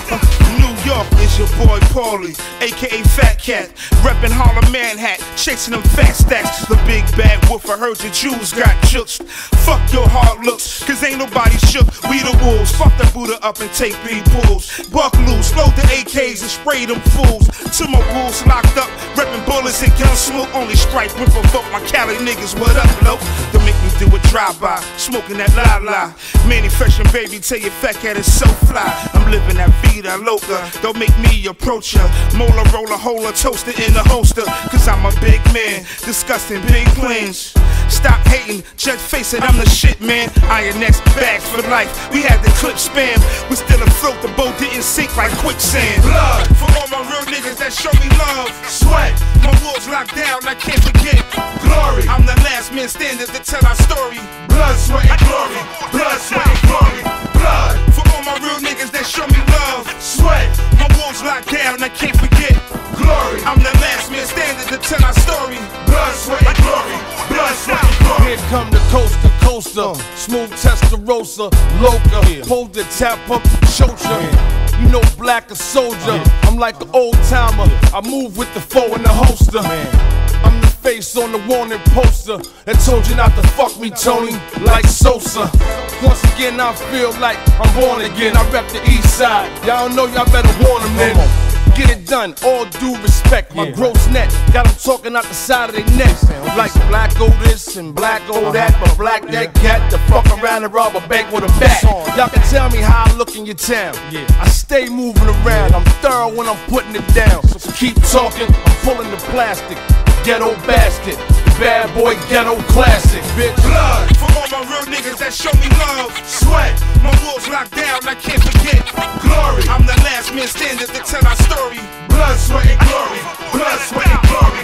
New York is your boy Paulie, aka Fat Cat, reppin' Harlem Manhattan, chasing them fat stacks. The big bad wolf, I heard the Jews got jukes. Fuck your hard looks, cause ain't nobody shook. We the wolves, fuck the Buddha up and take big bulls. Buck loose, load the AKs and spray them fools. To my wolves locked up, reppin' bullets and gun smoke. Only strike when provoke my Cali niggas, what up, low? Don't make me do a drive-by, smoking that la-la. Manufacturing baby, tell your Fat Cat is so fly. I'm living that vida loca, don't make me approach ya. Mola, roller, holer, toaster in the holster. Cause I'm a big man, discussing big plans. Stop hating, just face it, I'm the shit, man. INX bags for life, we had the clip spam. We still afloat, the boat didn't sink like quicksand. Blood, for all my real niggas that show me love. Sweat, my wolves locked down, I can't forget. Glory, I'm the last man standing to tell our story. Blood, sweat, and glory. Blood, sweat, and glory. Blood, for all my real niggas that show me love. Sweat, my wolves locked down, I can't forget. Glory, I'm the last man standing to tell our story. Blood, sweat, and glory. Blood, sweat, and glory. Here come the coaster, smooth Testarossa, loca, hold the tap up the shoulder. You know Black a soldier, I'm like an old timer. I move with the foe in the holster. I'm the face on the wanted poster that told you not to fuck me, Tony, like Sosa. Once again, I feel like I'm born again. I rep the east side. Y'all know y'all better warn them then. Get it done, all due respect. My gross net got them talking out the side of their necks. Like black o this and black o that, but black that cat to fuck around and rob a bank with a bat. Y'all can tell me how I look in your town. I stay moving around, I'm thorough when I'm putting it down. So keep talking, I'm pulling the plastic. Ghetto basket, bad boy ghetto classic, bitch. Blood, for all my real niggas that show me love. Sweat, my wolves locked down, I can't forget. Glory, I'm the last man standing to tell our story. Blood, sweat, and glory. Blood, sweat, and glory.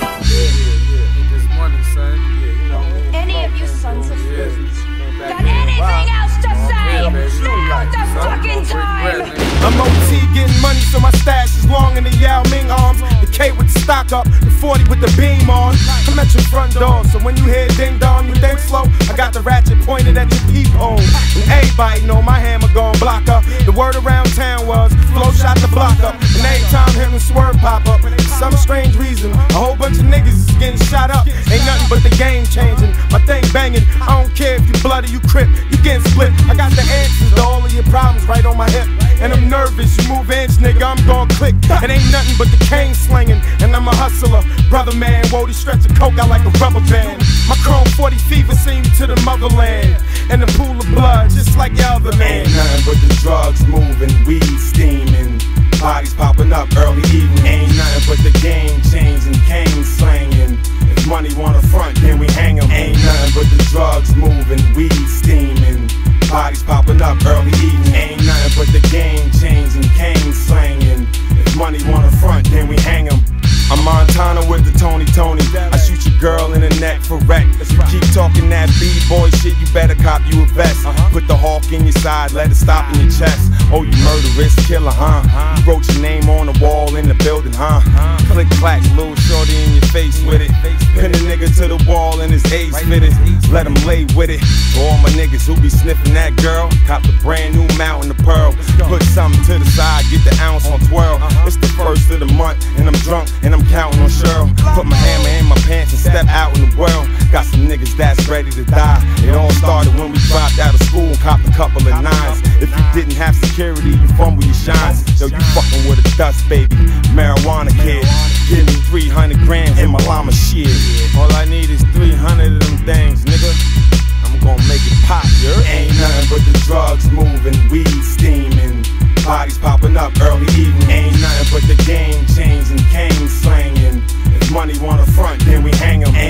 Get this money, son. You know. Any of you sons of bitches got anything else to say? Now's the fucking time! I'm OT getting money, so my stash is long in the Yao Ming arms. The K with the stock up, the 40 with the beam on. I'm at your front door, so when you hear ding dong, you think slow. I got the ratchet pointed at your peephole. And everybody know my hammer gon' block up. The word around town was, flow shot the block up. And every time him and Swerve pop up, for some strange reason, a whole bunch of niggas is getting shot up. Ain't nothing but the game changing, my thing banging. I don't care if you blood or you crip, you getting split. I got the answers to all of your problems right on my hip. And I'm nervous, you move inch, nigga, I'm gon' click. It ain't nothing but the cane slinging, and I'm a hustler. Brother man, whoa, these stretch of coke out like a rubber band. My chrome 40 fever sing to the motherland. And the pool of blood, just like your other man. Ain't nothing but the drugs moving, weed steaming, bodies popping up early evening. Ain't nothing but the game changing, cane slanging. If money wanna front, then we hang 'em. Ain't nothing but the drugs moving, weed steaming, bodies popping up early evening. Ain't nothing but the game changing, cane slanging. If money wanna front, then we hang 'em. I'm Montana with the Tony. I shoot your girl in the neck for wreck. Keep talking that B-boy shit, you better cop you a vest. Put the hawk in your side, let it stop in your chest. Oh, you murderous killer, huh? You wrote your name on the wall in the building, huh? Click clack, little shorty in your face with it. Pin a nigga to the wall and his A's fitted. Let him lay with it. For all my niggas who be sniffing that girl, cop the brand new Mountain of Pearl. Put something to the side, get the ounce on twirl. It's the first of the month and I'm drunk and I'm counting on Cheryl. Put my hammer in my pants and step out in the world. Got some niggas that's ready to die. It all started when we dropped out of school and copped a couple of nines. If you didn't have security, you fumble your shines. Yo, you fucking with a dust baby, marijuana kid. Give me 300 grams in my llama shit. All I need is 300 of them things, nigga. I'm gonna make it pop, Ain't nothing but the drugs moving, weed steaming, bodies popping up early evening. Ain't nothing but the game changing, cane slanging. If money wanna front, then we hang 'em. Ain't nothing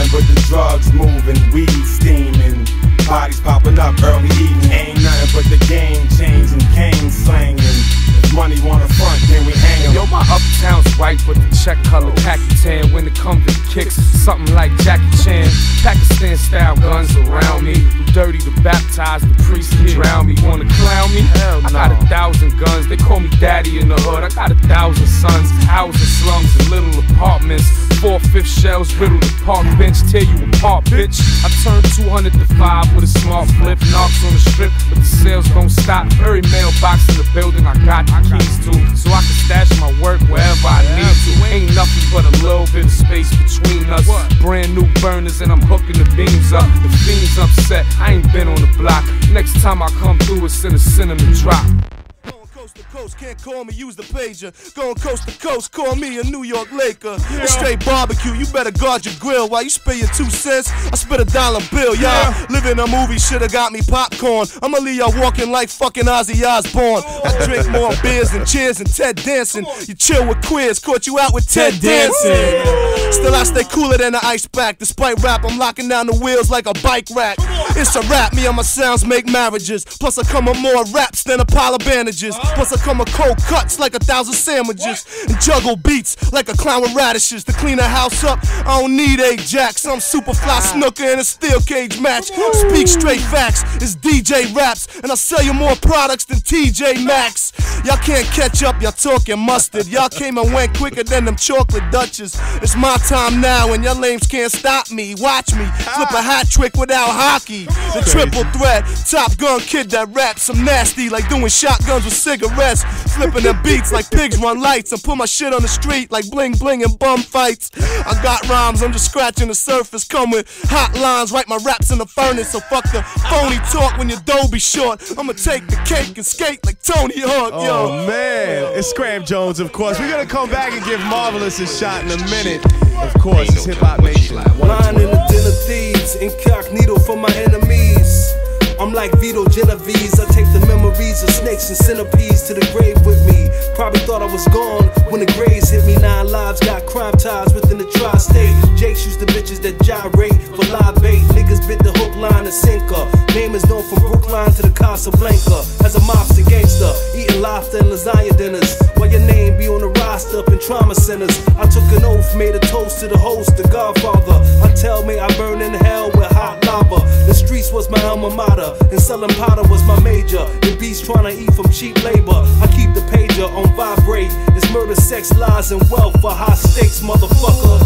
nothing but the drugs moving, weed steaming, bodies popping up early evening. Ain't nothing but the game changing, cane slanging. If money wanna front, then we hang 'em. Yo, my uptown's white with the check color khaki tan. When it comes to kicks, something like Jackie Chan. Pakistan style guns around me. I'm dirty to baptize, the priest to drown me. Wanna clown me? I got 1,000 guns. They call me daddy in the hood. I got 1,000 sons. Houses, slums, and little apartments. 4/5 shells riddle the park bench, tear you apart, bitch. I turned 200 to 5 with a smart flip. Knocks on the strip, but the sales don't stop. Every mailbox in the building I got the keys to, so I can stash my work wherever I need to. Ain't nothing but a little bit of space between us. Brand new burners and I'm hooking the beams up. The fiends upset, I ain't been on the block. Next time I come through, it's in a cinnamon drop. Coast to coast, can't call me, use the pager. Going coast to coast, call me a New York Laker. It's straight barbecue, you better guard your grill. While you spit your 2 cents, I spit a $1 bill. Y'all living a movie, shoulda got me popcorn. I'ma leave y'all walking like fucking Ozzy Osbourne. I drink more beers than cheers and Ted dancing. You chill with queers, caught you out with Ted dancing. Still I stay cooler than an ice pack. Despite rap, I'm locking down the wheels like a bike rack. It's a rap, me and my sounds make marriages. Plus I come with more raps than a pile of bandages. Plus I come with cold cuts like 1,000 sandwiches. And juggle beats like a clown with radishes. To clean a house up, I don't need Ajax. I'm super fly snooker in a steel cage match. Speak straight facts, it's DJ Raps. And I sell you more products than TJ Maxx. Y'all can't catch up, y'all talking mustard. Y'all came and went quicker than them chocolate Dutches. It's my time now and y'all lames can't stop me. Watch me flip a hat trick without hockey. The triple threat, Top Gun kid that raps. I'm nasty like doing shotguns with cigarettes. Flipping them beats like pigs run lights. I put my shit on the street like bling bling and bum fights. I got rhymes, I'm just scratching the surface. Come with hot lines, write my raps in the furnace. So fuck the phony talk when your dough be short. I'ma take the cake and skate like Tony Hawk, yo. Oh man, it's Scram Jones, of course. We're gonna come back and give Marvelous a shot in a minute. Of course, it's Hip Hop Nation. Lying in the den of thieves, incognito for my enemies. I'm like Vito Genovese. I take the memories of snakes and centipedes to the grave with me. Probably thought I was gone when the graves hit me. 9 lives got crime ties within the tri-state. Jakes used the bitches that gyrate for live bait. Niggas bit the hook, line, and sinker. Name is known from Brookline to the Casablanca. As a mobster gangster, eating lobster and lasagna dinners. While your name be on the roster up in trauma centers. I took an oath, made a toast to the host, the Godfather. I tell me I burn in hell with hot lava. The streets was my alma mater. And selling powder was my major. And beats trying to eat from cheap labor. I keep the pager on vibrate. It's murder, sex, lies, and wealth for high stakes, motherfucker.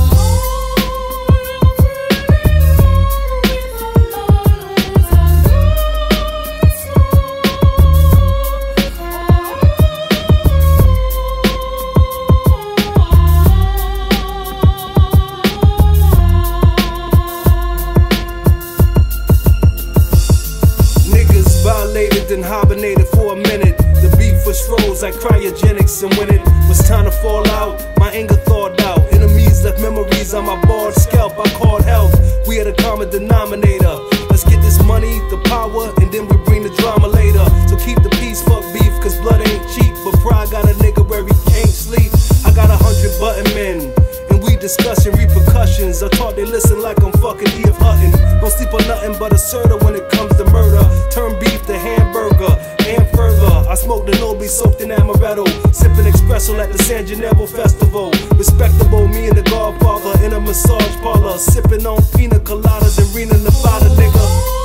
And hibernated for a minute. The beef was froze like cryogenics. And when it was time to fall out, my anger thawed out. Enemies left memories on my bald scalp. I called help, we had a common denominator. Let's get this money, the power, and then we bring the drama later. So keep the peace, fuck beef, cause blood ain't cheap. But pride got a nigga where he can't sleep. I got 100 button men, and we discussing repercussions. I thought they listen like I'm fucking E.F. Hutton. Don't sleep on nothing but a soda when it comes to murder. Turn beef to hamburger and further. I smoke the Nobi soaked in amaretto. Sipping espresso at the San Gennaro Festival. Respectable, me and the Godfather in a massage parlor. Sipping on pina coladas and Rena Nevada, nigga.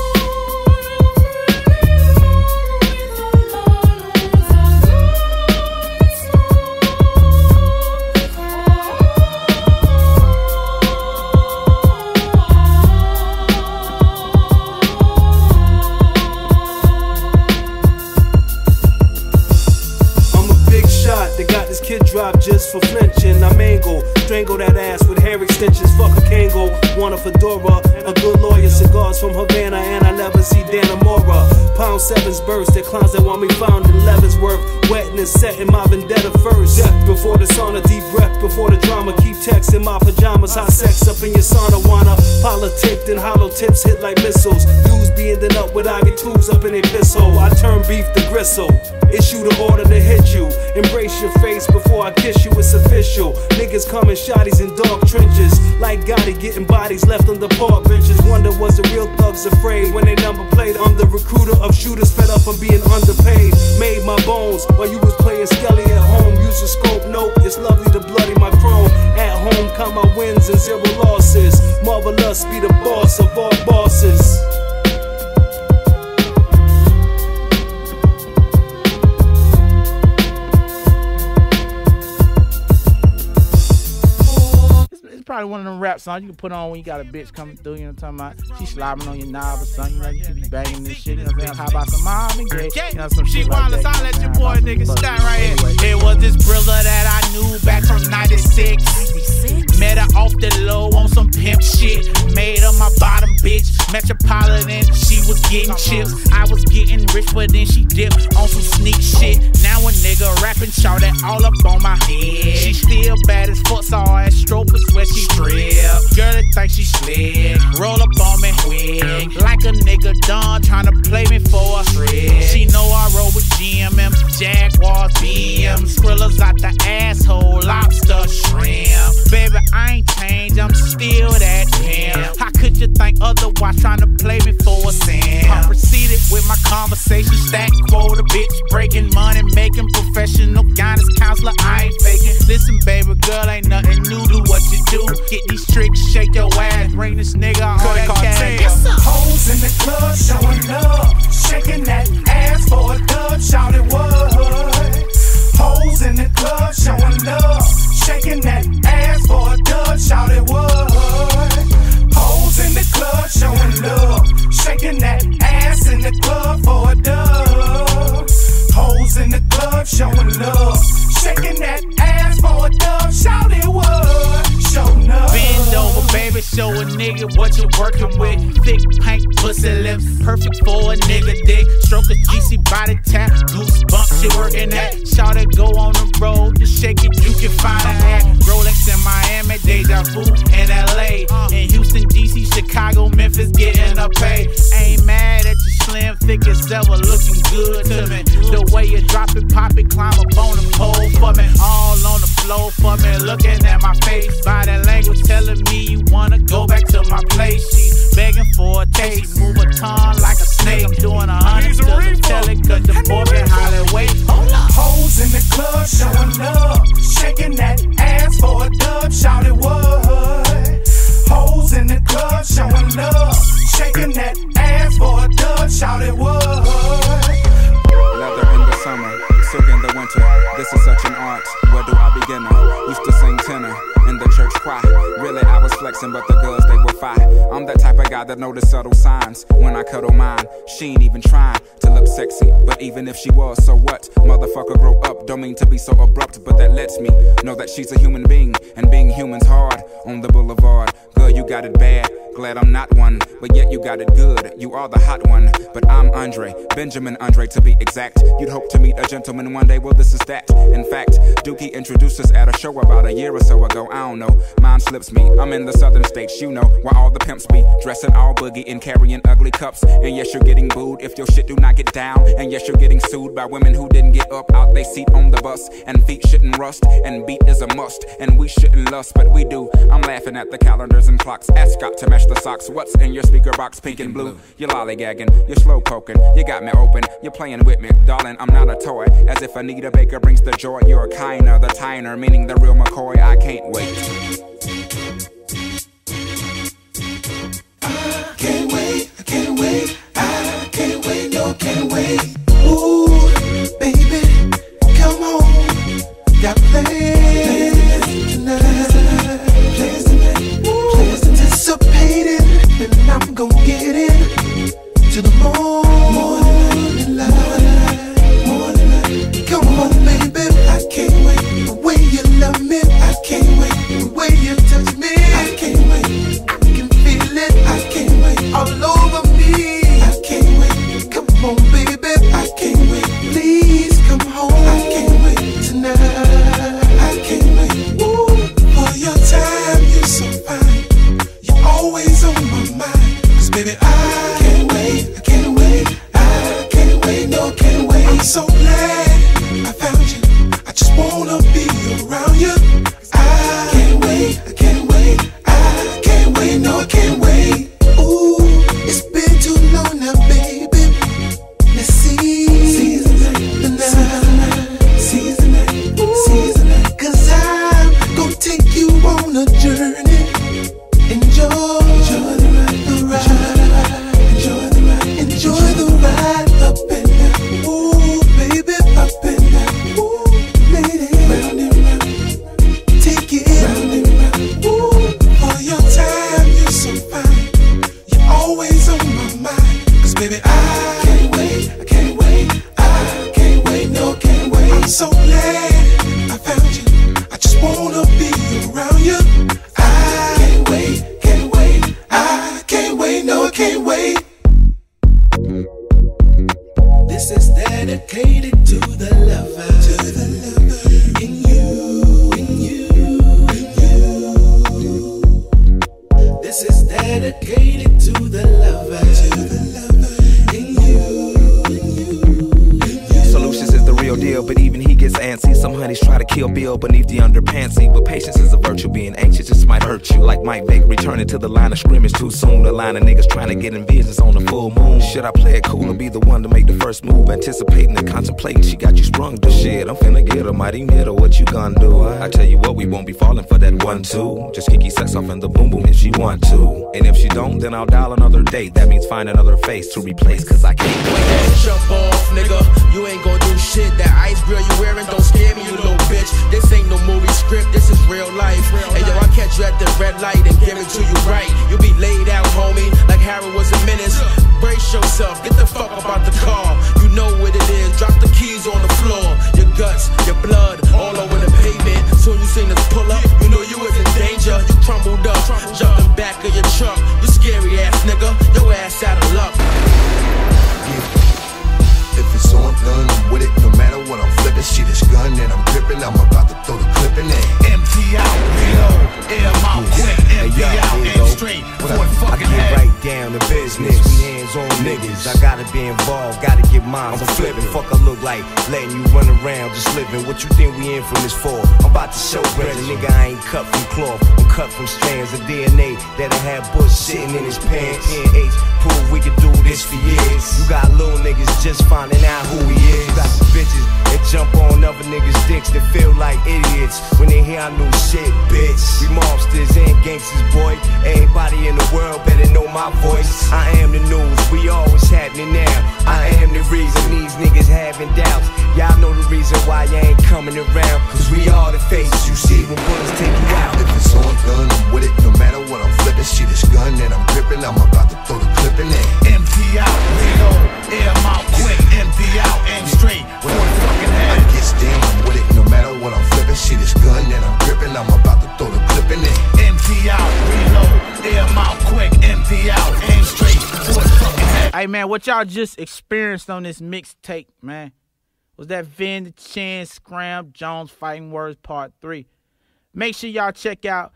Kid drop just for flinching. I mangle, strangle that ass with hair extensions. Fuck a Kango, want a fedora, a good lawyer, cigars from Havana, and I never see Danamora. Pound 7's burst, the clowns that want me found in Leavenworth. Wetness setting my vendetta first. Death before the sauna, deep breath before the drama. Keep texting my pajamas, hot sex up in your sauna. Wanna politic, then hollow tips hit like missiles. Dudes be ending up with ivy tubes up in their piss hole. I turn beef to gristle. Issue the order to hit you. Embrace your face before I kiss you, it's official. Niggas coming shotties in dark trenches. Like like Gotti, getting bodies left on the park benches. Wonder was the real thugs afraid when they number played. I'm the recruiter of shooters fed up from being underpaid. Made my bones while you was playing Skelly at home. Use a scope, nope, it's lovely to bloody my chrome. At home, count my wins and 0 losses. Marvelous, be the boss of all bosses. Probably one of them rap songs you can put on when you got a bitch coming through, you know what I'm talking about? She slobbing on your knob or something, you know, you can be banging this shit, you know what I'm saying? How about some mom and gay, you know, some shit like that. I'll let your boy nigga start right here. It was this brother that I knew back from 96. Met her off the low on some pimp shit. Made her my bottom bitch. Metropolitan, she was getting chips. I was getting rich, but then she dipped on some sneak shit. Now a nigga rapping, shout that all up on my head. She still bad as fuck, saw her at Stroper, swear she strip. Girl, it think she slick. Roll up on me quick. Like a nigga done tryna play me for a trick. She know I roll with GMM, Jaguars, BM. Skrillers out the asshole, lobster, shrimp. Baby, I ain't changed, I'm still that pimp. How could you think otherwise tryna play me for a sin? I proceeded with my conversation, stack quota, bitch. Breaking money, making professional guidance counselor, I ain't faking. Listen, baby girl, ain't nothing new, do what you do. Get these tricks, shake your ass, bring this nigga on that cash. Hoes in the club showing love, shaking that ass for a dub, shout it what? Hoes in the club showing love, shaking that ass for a dub, shout it what? Hoes in the club showing love, shaking that ass in the club for a dub. Hoes in the club showing love, shaking that ass for a dub, shout it what? Bend over, baby, show a nigga what you working with. Thick pink pussy lips, perfect for a nigga dick. Stroke a GC body tap, goosebumps you working at. Shout it, go on the road to shake it, you can find a hat. Rolex in Miami, deja vu in LA. In Houston, DC, Chicago, Memphis, getting a pay. Ain't mad at your slim, thick as ever, looking good to me. The way you drop it, pop it, climb up on the pole for me. All on the floor for me, looking at my face. Body language telling me you wanna go back to my place. She begging for a taste, move a tongue like a snake. I'm doing 100 to tell it, cause the boy been hollering, wait, hold up. Hoes in the club showing love, shaking that ass for a dub, shout it what? Hoes in the club showing love, shaking that ass for a dub, shout it what? Leather in the summer, silk in the winter. This is such an art, where do I begin? Used to sing tenor in the church choir. Really, I was flexing, but the girls, they were fine. I'm that type of guy that notice subtle signs when I cuddle mine. She ain't even trying to look sexy, but even if she was, so what? Motherfucker, grow up, don't mean to be so abrupt, but that lets me know that she's a human being, and being human's hard on the boulevard. Girl, you got it bad, glad I'm not one, but yet you got it good, you are the hot one. But I'm Andre, Benjamin Andre to be exact. You'd hope to meet a gentleman one day, well this is that. In fact, Dookie introduced us at a show about a year or so ago, I don't know, mine slips me. I'm in the southern states, you know, where all the pimps be dressing all boogie and carrying ugly cups. And yes, you're getting booed if your shit do not get down. And yes, you're getting sued by women who didn't get up out they seat on the bus. And feet shouldn't rust, and beat is a must. And we shouldn't lust, but we do. I'm laughing at the calendars and clocks. Ask Scott to match the socks. What's in your speaker box, pink and blue? You're lollygagging, you're slow poking, you got me open, you're playing with me, darling, I'm not a toy. As if Anita Baker brings the joy, you're a kinder, the tiner, meaning the real McCoy, I can't wait. I can't wait, I can't wait, I can't wait, no, can't wait. Ooh, baby, come on, got plans tonight, plans tonight, plans anticipated, and I'm gon' get in to the morning light, morning light. Come on, baby, I can't wait, the way you love me, I can't wait, the way you so glad I found you. I just wanna be around you. I can't wait, can't wait. I can't wait, no, I can't wait. This is dedicated to the lover, in you, in you, in you. This is dedicated to the lover, in you, in you. Solutions is the real deal, but even he gets antsy. Some honeys try to kill Bill beneath the underpantsy, but patience is a virtue. Being anxious just might hurt you. Like Mike Vick returning to the line of scrimmage too soon. The line of niggas trying to get in visions on the full moon. Should I play it cool or be the one to make the first move? Anticipating and contemplating, she got you sprung to shit. I'm finna get her mighty middle. What you gonna do? I tell you what, we won't be falling for that 1-2. Just kiki sex off in the boom boom if she want to. And if she don't, then I'll dial another date. That means find another face to replace, cause I can't wait. Jump off, nigga. You ain't gonna do shit. That ice grill you wearing don't scare me, you little bitch. This ain't no movie script, this is real life. Hey yo, I catch you at the red light and give it to you right. You'll be laid out, homie, like Harry was a menace. Brace yourself, get the fuck up out the car. You know what it is, drop the keys on the floor. Your guts, your blood, all over the pavement. Soon you seen us pull up, you know you was in danger. You crumbled up, jumped in back of your truck. You scary ass nigga, your ass out of luck. If it's on, done, I'm with it. No matter what I'm flipping, see this gun and I'm gripping. I'm about to throw the clip in there. Empty out, reload, air them out quick. Empty out, aim straight. I get right down to business. We hands on niggas. I gotta be involved, gotta get mine. I'm flipping. Fuck, I look like letting you run around just living. What you think we in from this for? I'm about to show brother, nigga, I ain't cut from cloth. I'm cut from strands of DNA that'll have Bush sitting in his pants. NH prove we can do this for years. You got little niggas just finding out who he is. You got the bitches that jump on other niggas' dicks that feel like idiots when they hear our new shit, bitch. We monsters and gangsters, boy. Everybody in the world better know my voice. I am the news, we always happening now. I am the reason these niggas having doubts. Y'all know the reason why you ain't coming around. Cause we are the faces you see when bullets take you out. If it's on, gun, I'm with it. No matter what I'm flipping, see this gun and I'm gripping. I'm about to throw the clip in there. Empty out, reload, air them out quick. Empty out, aim straight. For the fucking head. I get down, I'm with it. No matter what I'm flipping, see this gun and I'm gripping. I'm about to throw the clip in there. Empty out, reload, air them out quick. Empty out, aim straight. For the fucking head. Hey man, what y'all just experienced on this mixtape, man, was that Vin the Chin Scram Jones Fighting Words Part 3. Make sure y'all check out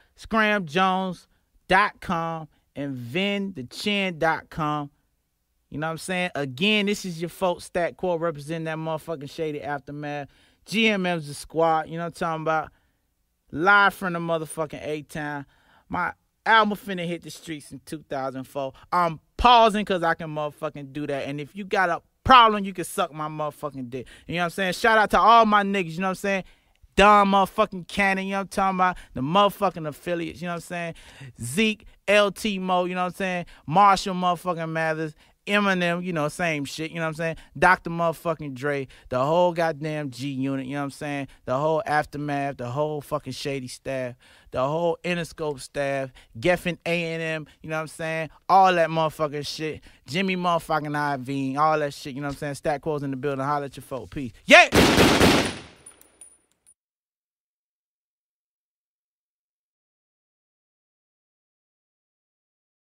scramjones.com and vinthechin.com. You know what I'm saying? Again, this is your folks, Stat Quo, representing that motherfucking Shady Aftermath. GMM's the squad, you know what I'm talking about? Live from the motherfucking A-Town. My album finna hit the streets in 2004. I'm pausing because I can motherfucking do that. And if you got a problem, you can suck my motherfucking dick. You know what I'm saying? Shout out to all my niggas, you know what I'm saying? Don motherfucking Cannon, you know what I'm talking about? The motherfucking affiliates, you know what I'm saying? Zeke, LT Mo, you know what I'm saying? Marshall motherfucking Mathers, Eminem, you know, same shit, you know what I'm saying? Dr. motherfucking Dre, the whole goddamn G Unit, you know what I'm saying? The whole Aftermath, the whole fucking Shady staff, the whole Interscope staff, Geffen A&M, you know what I'm saying? All that motherfucking shit. Jimmy motherfucking Iovine, all that shit, you know what I'm saying? Stat Quo's in the building, holla at your folk. Peace. Yeah!